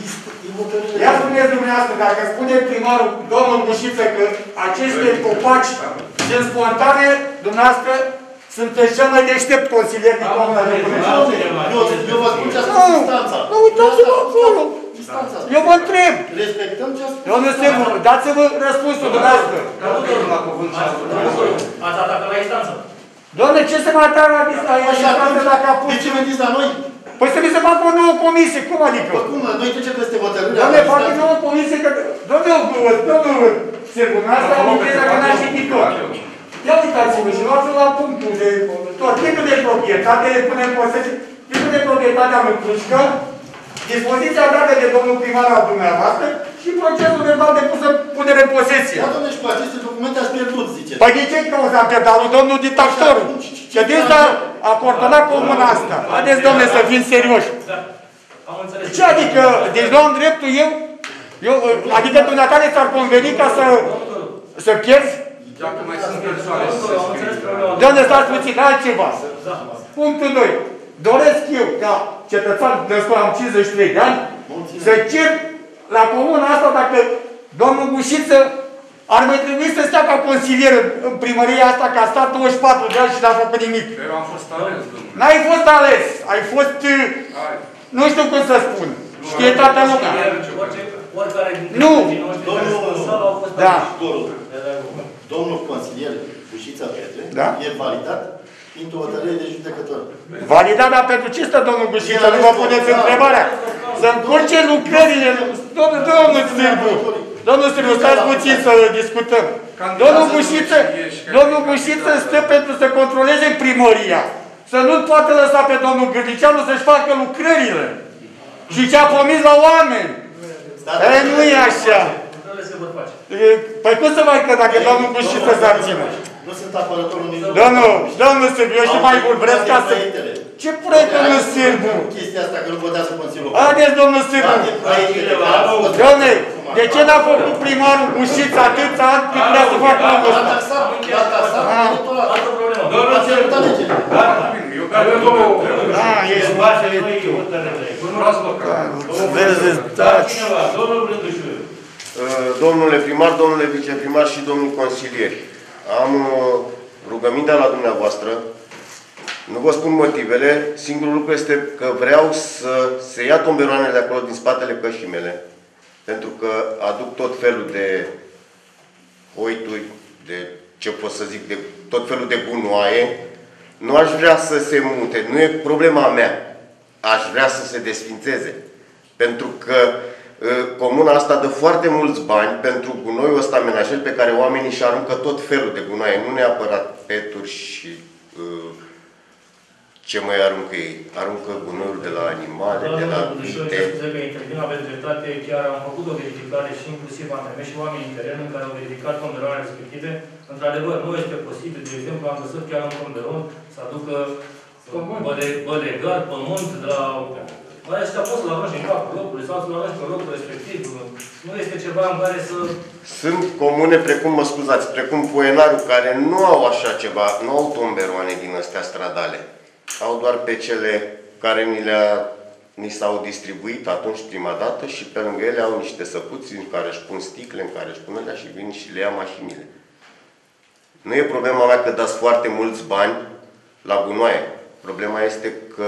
Ia spuneți dumneavoastră, dacă spune primarul, domnul Gușiță, că aceste copaci sunt spontane, dumneavoastră sunteți cel mai deștept consilier din Comuna de București. Eu vă spun ce a spus instanța. Nu, uitați-vă acolo. Eu vă întreb. Respectăm ce a spus. Domnul Sârbu, dați-vă răspunsul dumneavoastră. La cuvânt și Ați atacat la instanță. Doamne, ce se mai atrag la instanță dacă a pus? De ce veniți la noi? Păi să mi se facă o nouă comisie, cum adică? Păi cum? Noi trecem peste hotărârea. Doamne, fac o nouă comisie, că... Domnul Sârbu, asta am impresia că n-a citit tot. Ia uitați-vă și luați-vă la punctul de tot. Titlul de proprietate, punem posesie, titlul de proprietate al lui Crușcă, dispoziția dată de domnul primar al dumneavoastră și procesul verbal de pusă punere în posesie. Da, domnule, și cu aceste documente ați pierdut, ziceți. Păi de ce cauza am pierdut? Lui domnul dictatorul. Că dânsa a coordonat comuna asta. Haideți, domnule, să fim serioși. Am înțeles. Ce adică? Deci nu am dreptul eu? Adică dumneavoastră s-ar conveni ca să pierzi? Dacă mai sunt persoane să se scrie. Dom'le, stați puțin, altceva. Punctul 2. Doresc eu, ca cetățean născut am 53 de ani, să cer la comuna asta dacă domnul Gușiță ar mai trebui să stea ca consilier în primăria asta, ca a stat 24 de ani și n-a făcut nimic. Eu am fost ales, domnule. N-ai fost ales, ai fost, nu știu cum să spun, știe toată lumea. Oricare dintre nu! Da. Domnul consilier Gușiță Petre e validat printr-o hotărâre de judecător. Validat, dar pentru ce stă domnul Gușiță? Nu vă puneți întrebarea. Să încurce lucrările. Domnul Sârbu, domnul Sârbu, stați puțin să discutăm. Domnul Gușiță stă pentru să controleze primăria. Să nu poată lăsa pe domnul Gârliceanu să-și facă lucrările. Și ce a promis la oameni. Nu e așa. Păi cum să mai că dacă domnul Gușiță s-ar ține? Nu sunt apărătorul unui... Domnul Sârbu, eu știu mai mult, vreți ca să... Ce proiect, domnul Sârbu? Chestia asta, că nu votează Consiliul. Haideți, domnul Sârbu! Doamne, de ce n-a făcut primarul Gușiță atâția ani cât vrea să facă omul ăsta? La taxat, Altă problemă. Domnul Sârbu, ești Domnule primar, domnule viceprimar și domnul consilieri, am rugămintea la dumneavoastră. Nu vă spun motivele, singurul lucru este că vreau să se ia tomberoanele de acolo din spatele cășii mele, pentru că aduc tot felul de hoituri, de ce pot să zic, de tot felul de gunoaie. Nu aș vrea să se mute, nu e problema mea. Aș vrea să se desfințeze, pentru că comuna asta dă foarte mulți bani pentru gunoiul ăsta menajel pe care oamenii își aruncă tot felul de gunoaie, nu neapărat peturi și ce mai aruncă ei? Aruncă gunoiul de la animale, de la vite. Că intervin, aveți dreptate, chiar am făcut o verificare și inclusiv am trimis și oamenii în teren în care au verificat tomberoanele respective. Într-adevăr, nu este posibil, de exemplu, am găsit chiar un tomberon să aducă bălegar, pământ de la... Mai ăștia pot să-l arunci în capul locului sau să-l arunci pe locul respectiv. Nu este ceva în care să... Sunt comune, precum, mă scuzați, precum Poenarul, care nu au așa ceva, nu au tomberoane din astea stradale. Au doar pe cele care ni s-au distribuit atunci prima dată și pe lângă ele au niște săcuți în care își pun sticle, în care își pun alea și vin și le ia mașinile. Nu e problema mea că dați foarte mulți bani la gunoaie. Problema este că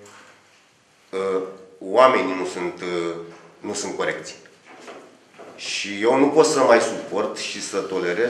oamenii nu sunt corecți. Și eu nu pot să mai suport și să tolerez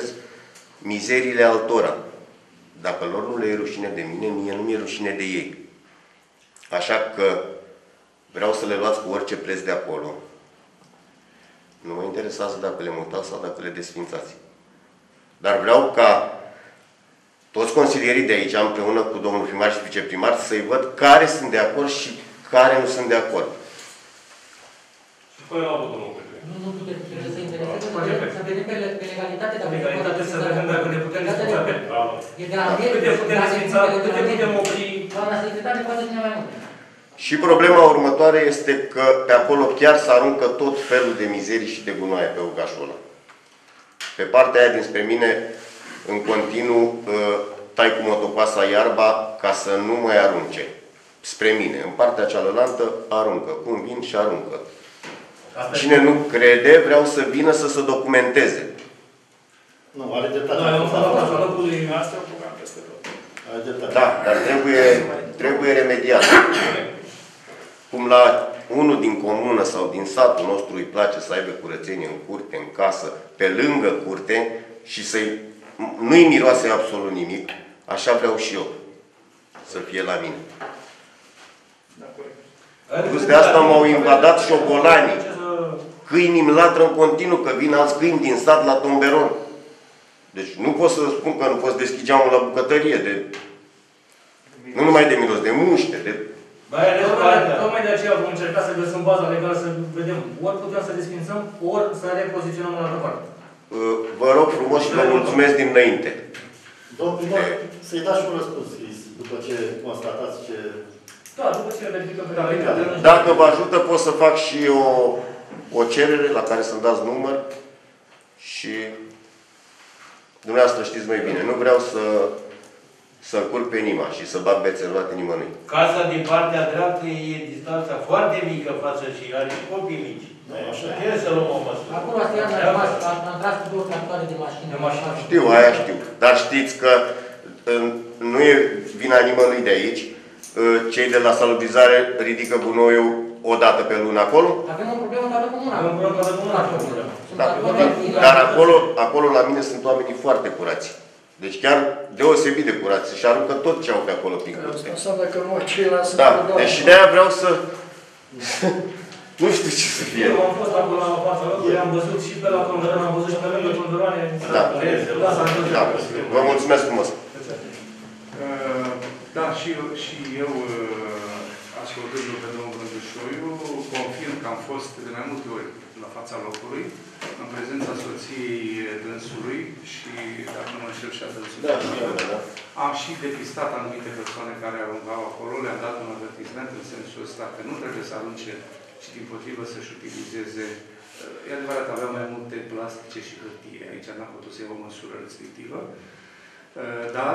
mizeriile altora. Dacă lor nu le e rușine de mine, mie nu mi-e rușine de ei. Așa că vreau să le luați cu orice preț de acolo. Nu mă interesează dacă le mutați sau dacă le desfințați. Dar vreau ca toți consilierii de aici, împreună cu domnul primar și viceprimar, să-i văd care sunt de acord și care nu sunt de acord. Și cu el au avut domnul Petre. Nu putem, trebuie să intereseze, să vedem pe legalitate. Legalitate să vedem dacă ne putem desfința pe. E de la mine, câte putem desfința, câte putem opri. Doamna secretară poate să ne mai multe. Și problema următoare este că pe acolo chiar se aruncă tot felul de mizerii și de gunoaie pe ugașul ăla. Pe partea aia dinspre mine, în continuu, tai cu motocoasa iarba ca să nu mai arunce spre mine. În partea cealaltă aruncă. Cum vin și aruncă. Cine nu crede, vreau să vină să se documenteze. Nu, are dreptate. Noi am făcut la locul dumneavoastră, program peste tot. Are dreptate. Da, dar trebuie remediat. Cum la unul din comună sau din satul nostru îi place să aibă curățenie în curte, în casă, pe lângă curte și nu-i miroase absolut nimic, așa vreau și eu să fie la mine. Plus de asta m-au invadat șobolanii. Câinii îmi latră în continuu, că vin alți câini din sat la tomberon. Deci nu pot să spun că nu poți deschide geamul la bucătărie, nu numai de miros, de muște, de... Tocmai de aceea vom încerca să găsim baza legală, să vedem. Ori putem să desfințăm, ori să repoziționăm în altă parte. Vă rog frumos și vă mulțumesc dinainte. Domnul primar, să-i dați și un răspuns scris, după ce constatați ce... Da, după ce verificăm pe realitate. Dacă vă ajută, pot să fac și o cerere la care să-mi dați număr și dumneavoastră știți mai bine. Nu vreau să încurc pe inima și să bag bețe în roate nimănui. Casa din partea dreaptă e distanța foarte mică față și are și copii mici. Trebuie să luăm o măsură. Acolo am tras cu două tractoare de mașină. Știu, aia știu. Dar știți că nu e vina nimănui de aici. Cei de la salubrizare ridică gunoiul o dată pe lună acolo? Avem o problemă toată comuna. Avem o problemă toată comuna. Dar acolo la mine sunt oamenii foarte curați. Deci chiar deosebit de curați. Și aruncă tot ce au pe acolo prin curte. Înseamnă că nu ceilalți sunt... Da, deci de-aia vreau să... Nu știu ce să fie. Eu am fost acolo la fața locului, am văzut și pe la Converoane, am văzut și pe lângă Converoane. Da. Vă mulțumesc frumos. Da, și eu, ascultându-l pe domnul Brândușoiu, confirm că am fost de mai multe ori la fața locului, în prezența soției dânsului și, dacă nu mă înșel, și a dânsului. Am și depistat anumite persoane care aruncau acolo, le-am dat un avertisment în sensul ăsta că nu trebuie să arunce, ci dimpotrivă să-și utilizeze. E adevărat, aveam mai multe plastice și hârtie. Aici n-am putut să iau o măsură restrictivă. Dar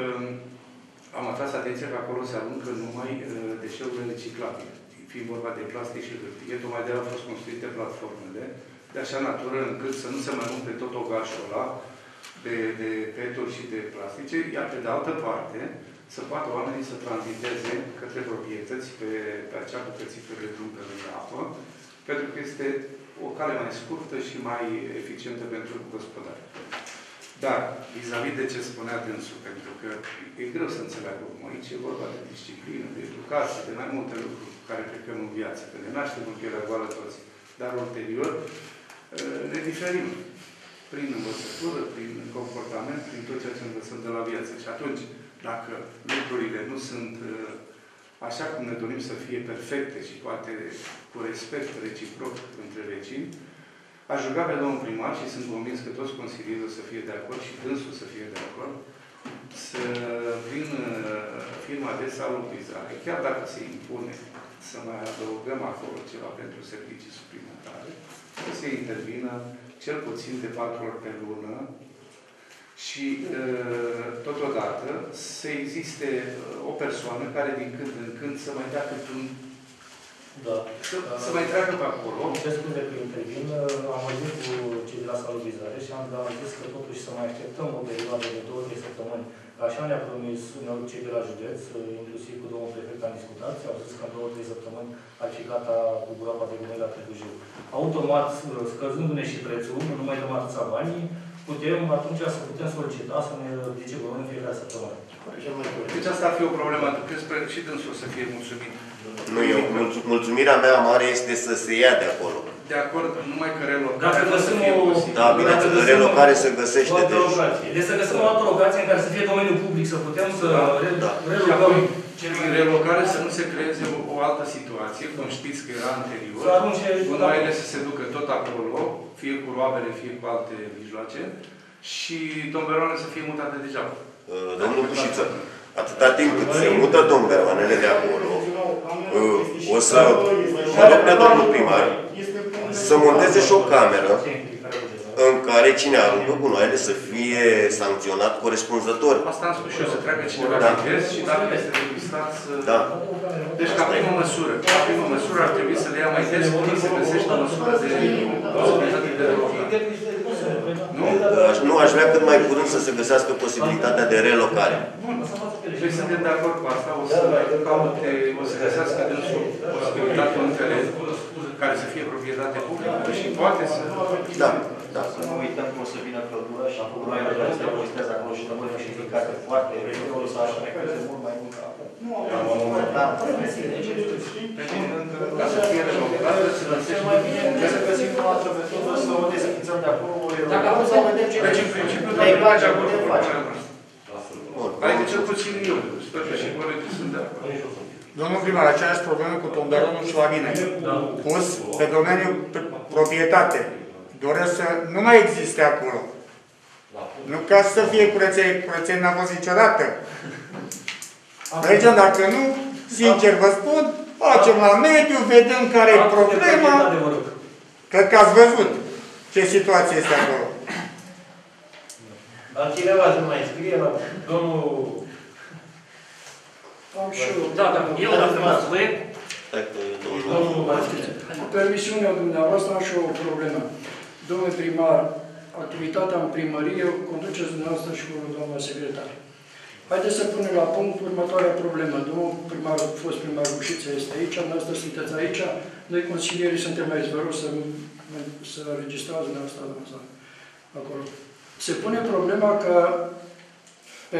am atras atenția că acolo se aruncă numai deșeurile reciclabile. Fiind vorba de plastic și hârtie, tocmai de-aia au fost construite platformele de așa natură încât să nu se mai umple tot ogașul ăla de peturi și de plastice, iar pe de altă parte să poată oamenii să tranziteze către proprietăți pe acea bucățică de drum pe lângă apă, pentru că este o cale mai scurtă și mai eficientă pentru gospodari. Dar, vis-a-vis de ce spunea dânsul, pentru că e greu să înțeleagă cum aici e vorba de disciplină, de educație, de mai multe lucruri cu care plecăm în viață, că ne naștem în pielea goală toți. Dar, ulterior, ne diferim prin învățătură, prin comportament, prin tot ceea ce învățăm de la viață. Și atunci, dacă lucrurile nu sunt așa cum ne dorim să fie perfecte și poate cu respect reciproc între vecini, aș ruga pe domnul primar și sunt convins că toți consilierii o să fie de acord și dânsul să fie de acord, să prin firma de salubrizare, chiar dacă se impune să mai adăugăm acolo ceva pentru servicii suplimentare, să se intervină cel puțin de 4 ori pe lună și totodată să existe o persoană care din când în când să mai dea câte un... Da. Să mai treacă pe acolo. Ce scuze că intervin, am vorbit cu cei de la salubrizare și am zis că totuși să mai așteptăm o perioadă de 2-3 săptămâni. Așa ne-a promis cei de la județ, inclusiv cu domnul prefect am discutat, și au zis că în 2-3 săptămâni ar fi gata cu groapa de gunoi la Târgu Jiu. Automat, scăzându-ne și prețul, nu mai dăm atâția bani, putem atunci să putem solicita să ne ridice gunoi în fiecare săptămână. Deci asta ar fi o problemă, că sper și dânsul să fie mulțumit. Nu, eu, mulțumirea mea mare este să se ia de acolo. De acord, numai că relocarea nu să fie posibil. Da, bineînțeles, relocare se găsește Deci să găsim o altă locație în care să fie domeniul public, să putem să relocăm. În relocare să nu se creeze o altă situație, cum știți că era anterior, gunoaiele să se ducă tot acolo, fie cu roabele, fie cu alte mijloace, și tomberoanele să fie mutate degeaba. Domnul Bușiță, atâta timp cât se mută tomberoanele de acolo, o să mă rog pe domnul primar să monteze și o cameră în care cine aruncă gunoaiele să fie sancționat corespunzător. Asta am spus și eu, să treacă cineva de test și dacă este registrat să... Da. Deci, ca primă măsură, ar trebui să le ia mai des până se găsește o măsură de posibilitate de relocare. Nu, aș vrea cât mai curând să se găsească posibilitatea de relocare. Bun. Deci suntem de acord cu asta, o să găsească dânsul posibilitatea în care să fie proprietate publică și poate să... Da. Să nu uităm că o să vină căldură și gunoaiele care se păstrează acolo și rămân fișificate foarte repede, o să aștepteze mult mai mult acolo. Ca să fie relocată, să lăsești mai bine, să găsim o altă metodă, să o desfințăm de acolo, o relocăm, să vedem ce... Deci, în principiu, dacă merge acolo, adică cel puțin eu, sper că și colegii sunt de acord. Domnul primar, aceeași problemă cu tomberonul și la mine. Pus pe domeniul proprietate. Doresc să nu mai existe acolo. Nu ca să fie curățenie n-a fost niciodată. Mergem, dacă nu, sincer vă spun, facem la mediu, vedem care e problema. Cred că ați văzut ce situație este acolo. Altcineva să mai scrie la domnul... Am și eu. Da, eu dacă mă spui... Cu permisiunea dumneavoastră am și o problemă. Domnule primar, activitatea în primărie conduceți dumneavoastră și cu doamna secretar. Haideți să punem la punct următoarea problemă. Domnul primar, fost primar Bușiță este aici, dumneavoastră sunteți aici, noi consilierii suntem aici, vă rog să registrați dumneavoastră acolo. Se pune problema că pe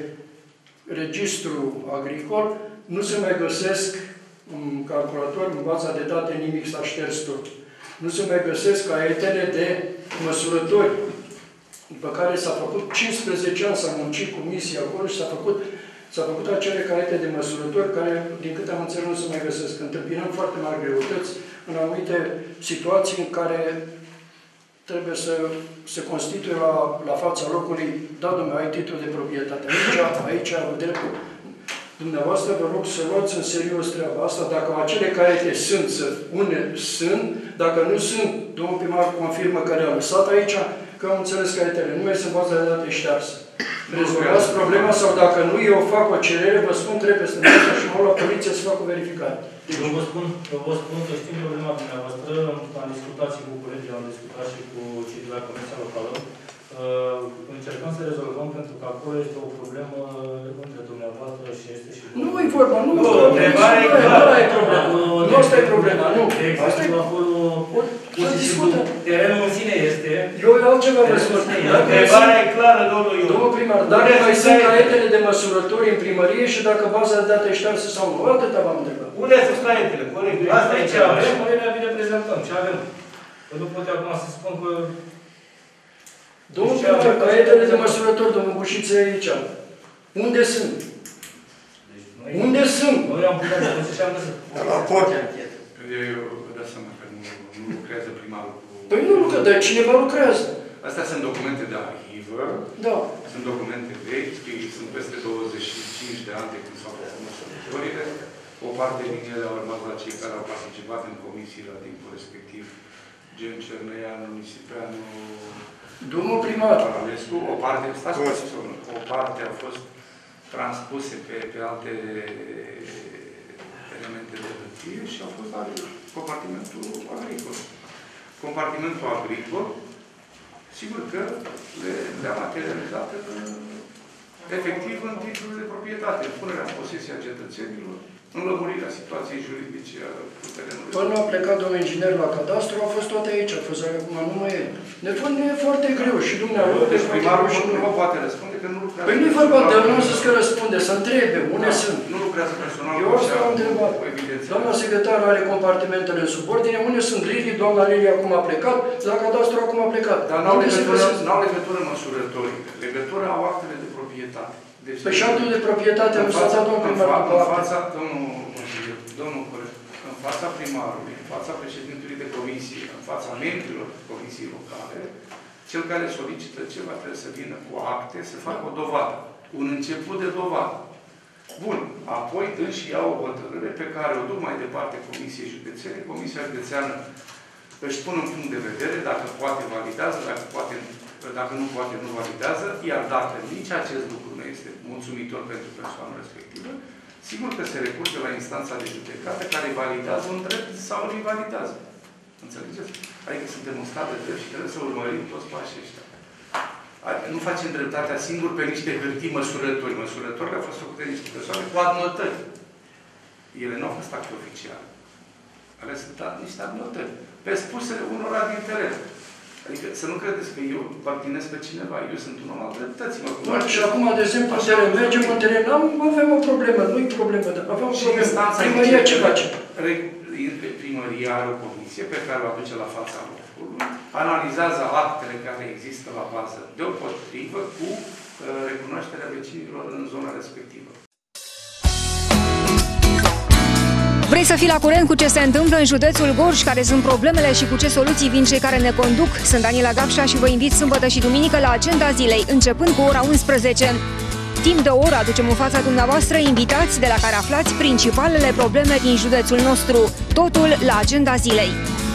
registru agricol nu se mai găsesc în calculator, în baza de date nimic, s-a șters tot. Nu se mai găsesc caietele de măsurători, după care s-a făcut 15 ani, s-a muncit comisia acolo și s-a făcut acele caiete de măsurători care, din câte am înțeles, nu se mai găsesc. Întâmpinăm foarte mari greutăți în anumite situații în care trebuie să se constituie la fața locului, da, domnule, ai titlul de proprietate. Aici dreptul. Dumneavoastră vă rog să luați în serios treaba asta, dacă acele caiete sunt, sunt, dacă nu sunt, domnul primar confirmă că le-a lăsat aici, că am înțeles caietele, nu mai sunt baza de date ștearsă. Rezolvați problema sau dacă nu, eu fac o cerere, vă spun, trebuie să merg și mă la poliție să fac o verificare. Deci eu vă spun că știm problema dumneavoastră, am discutat și cu colegii, am discutat și cu cei de la Comisia Locală. Încercăm să rezolvăm pentru că acolo este o problemă între dumneavoastră și este și... Nu e vorba, nu e problema. Nu asta e problema, nu. Există acolo... Terenul în sine este... Eu altceva vă spun. Întrebarea e clară, domnul Ion. Domnul primar, dacă mai sunt caietele de măsurători în primărie și dacă baza de date e ștearsă sau nu, atâta v-am întrebat. Unde sunt caietele? Corect. Asta e ce avem, noi le prezentăm. Ce avem? Că nu pot acum să spun că... Domnul primar, caietele de măsurători, domnul Bușiță e aici. Unde sunt? Unde sunt? Noi am putea să găsim și am găsit. La port. Eu vă dați seama că nu lucrează primarul cu... Păi nu lucrează, dar cineva lucrează. Astea sunt documente de arhivă. Da. Sunt documente vechi, sunt peste 25 de ani de când s-au făcut măsurătorile. O parte din ele au rămas la cei care au participat în comisii la timpul respectiv. Gen Cerneanu, Nisipeanu, Domnul primar. Paralescu. O parte, o parte a fost transpuse pe alte elemente de hârtie și au fost la compartimentul agricol. Compartimentul agricol, sigur că le-a materializat efectiv în titlul de proprietate, punerea în posesie a cetățenilor, înlămurirea situației juridice a terenului. Până a plecat domnul inginer la cadastru, au fost toate aici, a fost acum nu mai e. Ne e foarte greu și dumneavoastră. Deci primarul nu vă poate răspunde că că nu lucrează. Păi nu-i vorba de nu zis că răspunde, să întrebe, unde sunt. Nu lucrează personal. Eu asta am întrebat. Doamna secretară are compartimentele în subordine, unde sunt Lili, doamna Lili acum a plecat, la cadastru acum a plecat. Dar n-au legătură măsurătorii. Legătura au actele de proprietate. Deci, păi și actul de proprietate nu s-a dat domnul primar după în fața primarului, în fața președintelui de comisie, în fața membrilor comisiei locale, cel care solicită ceva trebuie să vină cu acte, să facă o dovadă. Un început de dovadă. Bun. Apoi dânsii iau o hotărâre pe care o duc mai departe Comisiei Județene. Comisia Județeană își pune un punct de vedere, dacă poate validează, dacă nu poate nu validează, iar dacă nici acest lucru nu este mulțumitor pentru persoana respectivă, sigur că se recurge la instanța de judecată care validează un drept sau nu validează. Înțelegeți? Adică suntem în stat de drept și trebuie să urmărim toți pașii ăștia. Nu facem dreptatea singur pe niște hârtii măsurători. Măsurătorile au fost făcute de niște persoane cu adnotări. Ele nu au fost acte oficiale. Ale sunt niște adnotări. Pe spusele unora din teren. Adică să nu credeți că eu partinez pe cineva. Eu sunt un om al dreptății. Și acum, de exemplu, în teren, mergem în teren, avem o problemă, nu-i problemă, dar avem o problemă. Primăria ce face? Primăria are o comisie pe care o aduce la fața locului, analizează actele care există la bază deopotrivă cu recunoașterea vecinilor în zona respectivă. Vrei să fii la curent cu ce se întâmplă în județul Gorj, care sunt problemele și cu ce soluții vin cei care ne conduc? Sunt Daniela Gapșa și vă invit sâmbătă și duminică la Agenda Zilei, începând cu ora 11. Timp de o oră aducem în fața dumneavoastră invitați de la care aflați principalele probleme din județul nostru. Totul la Agenda Zilei.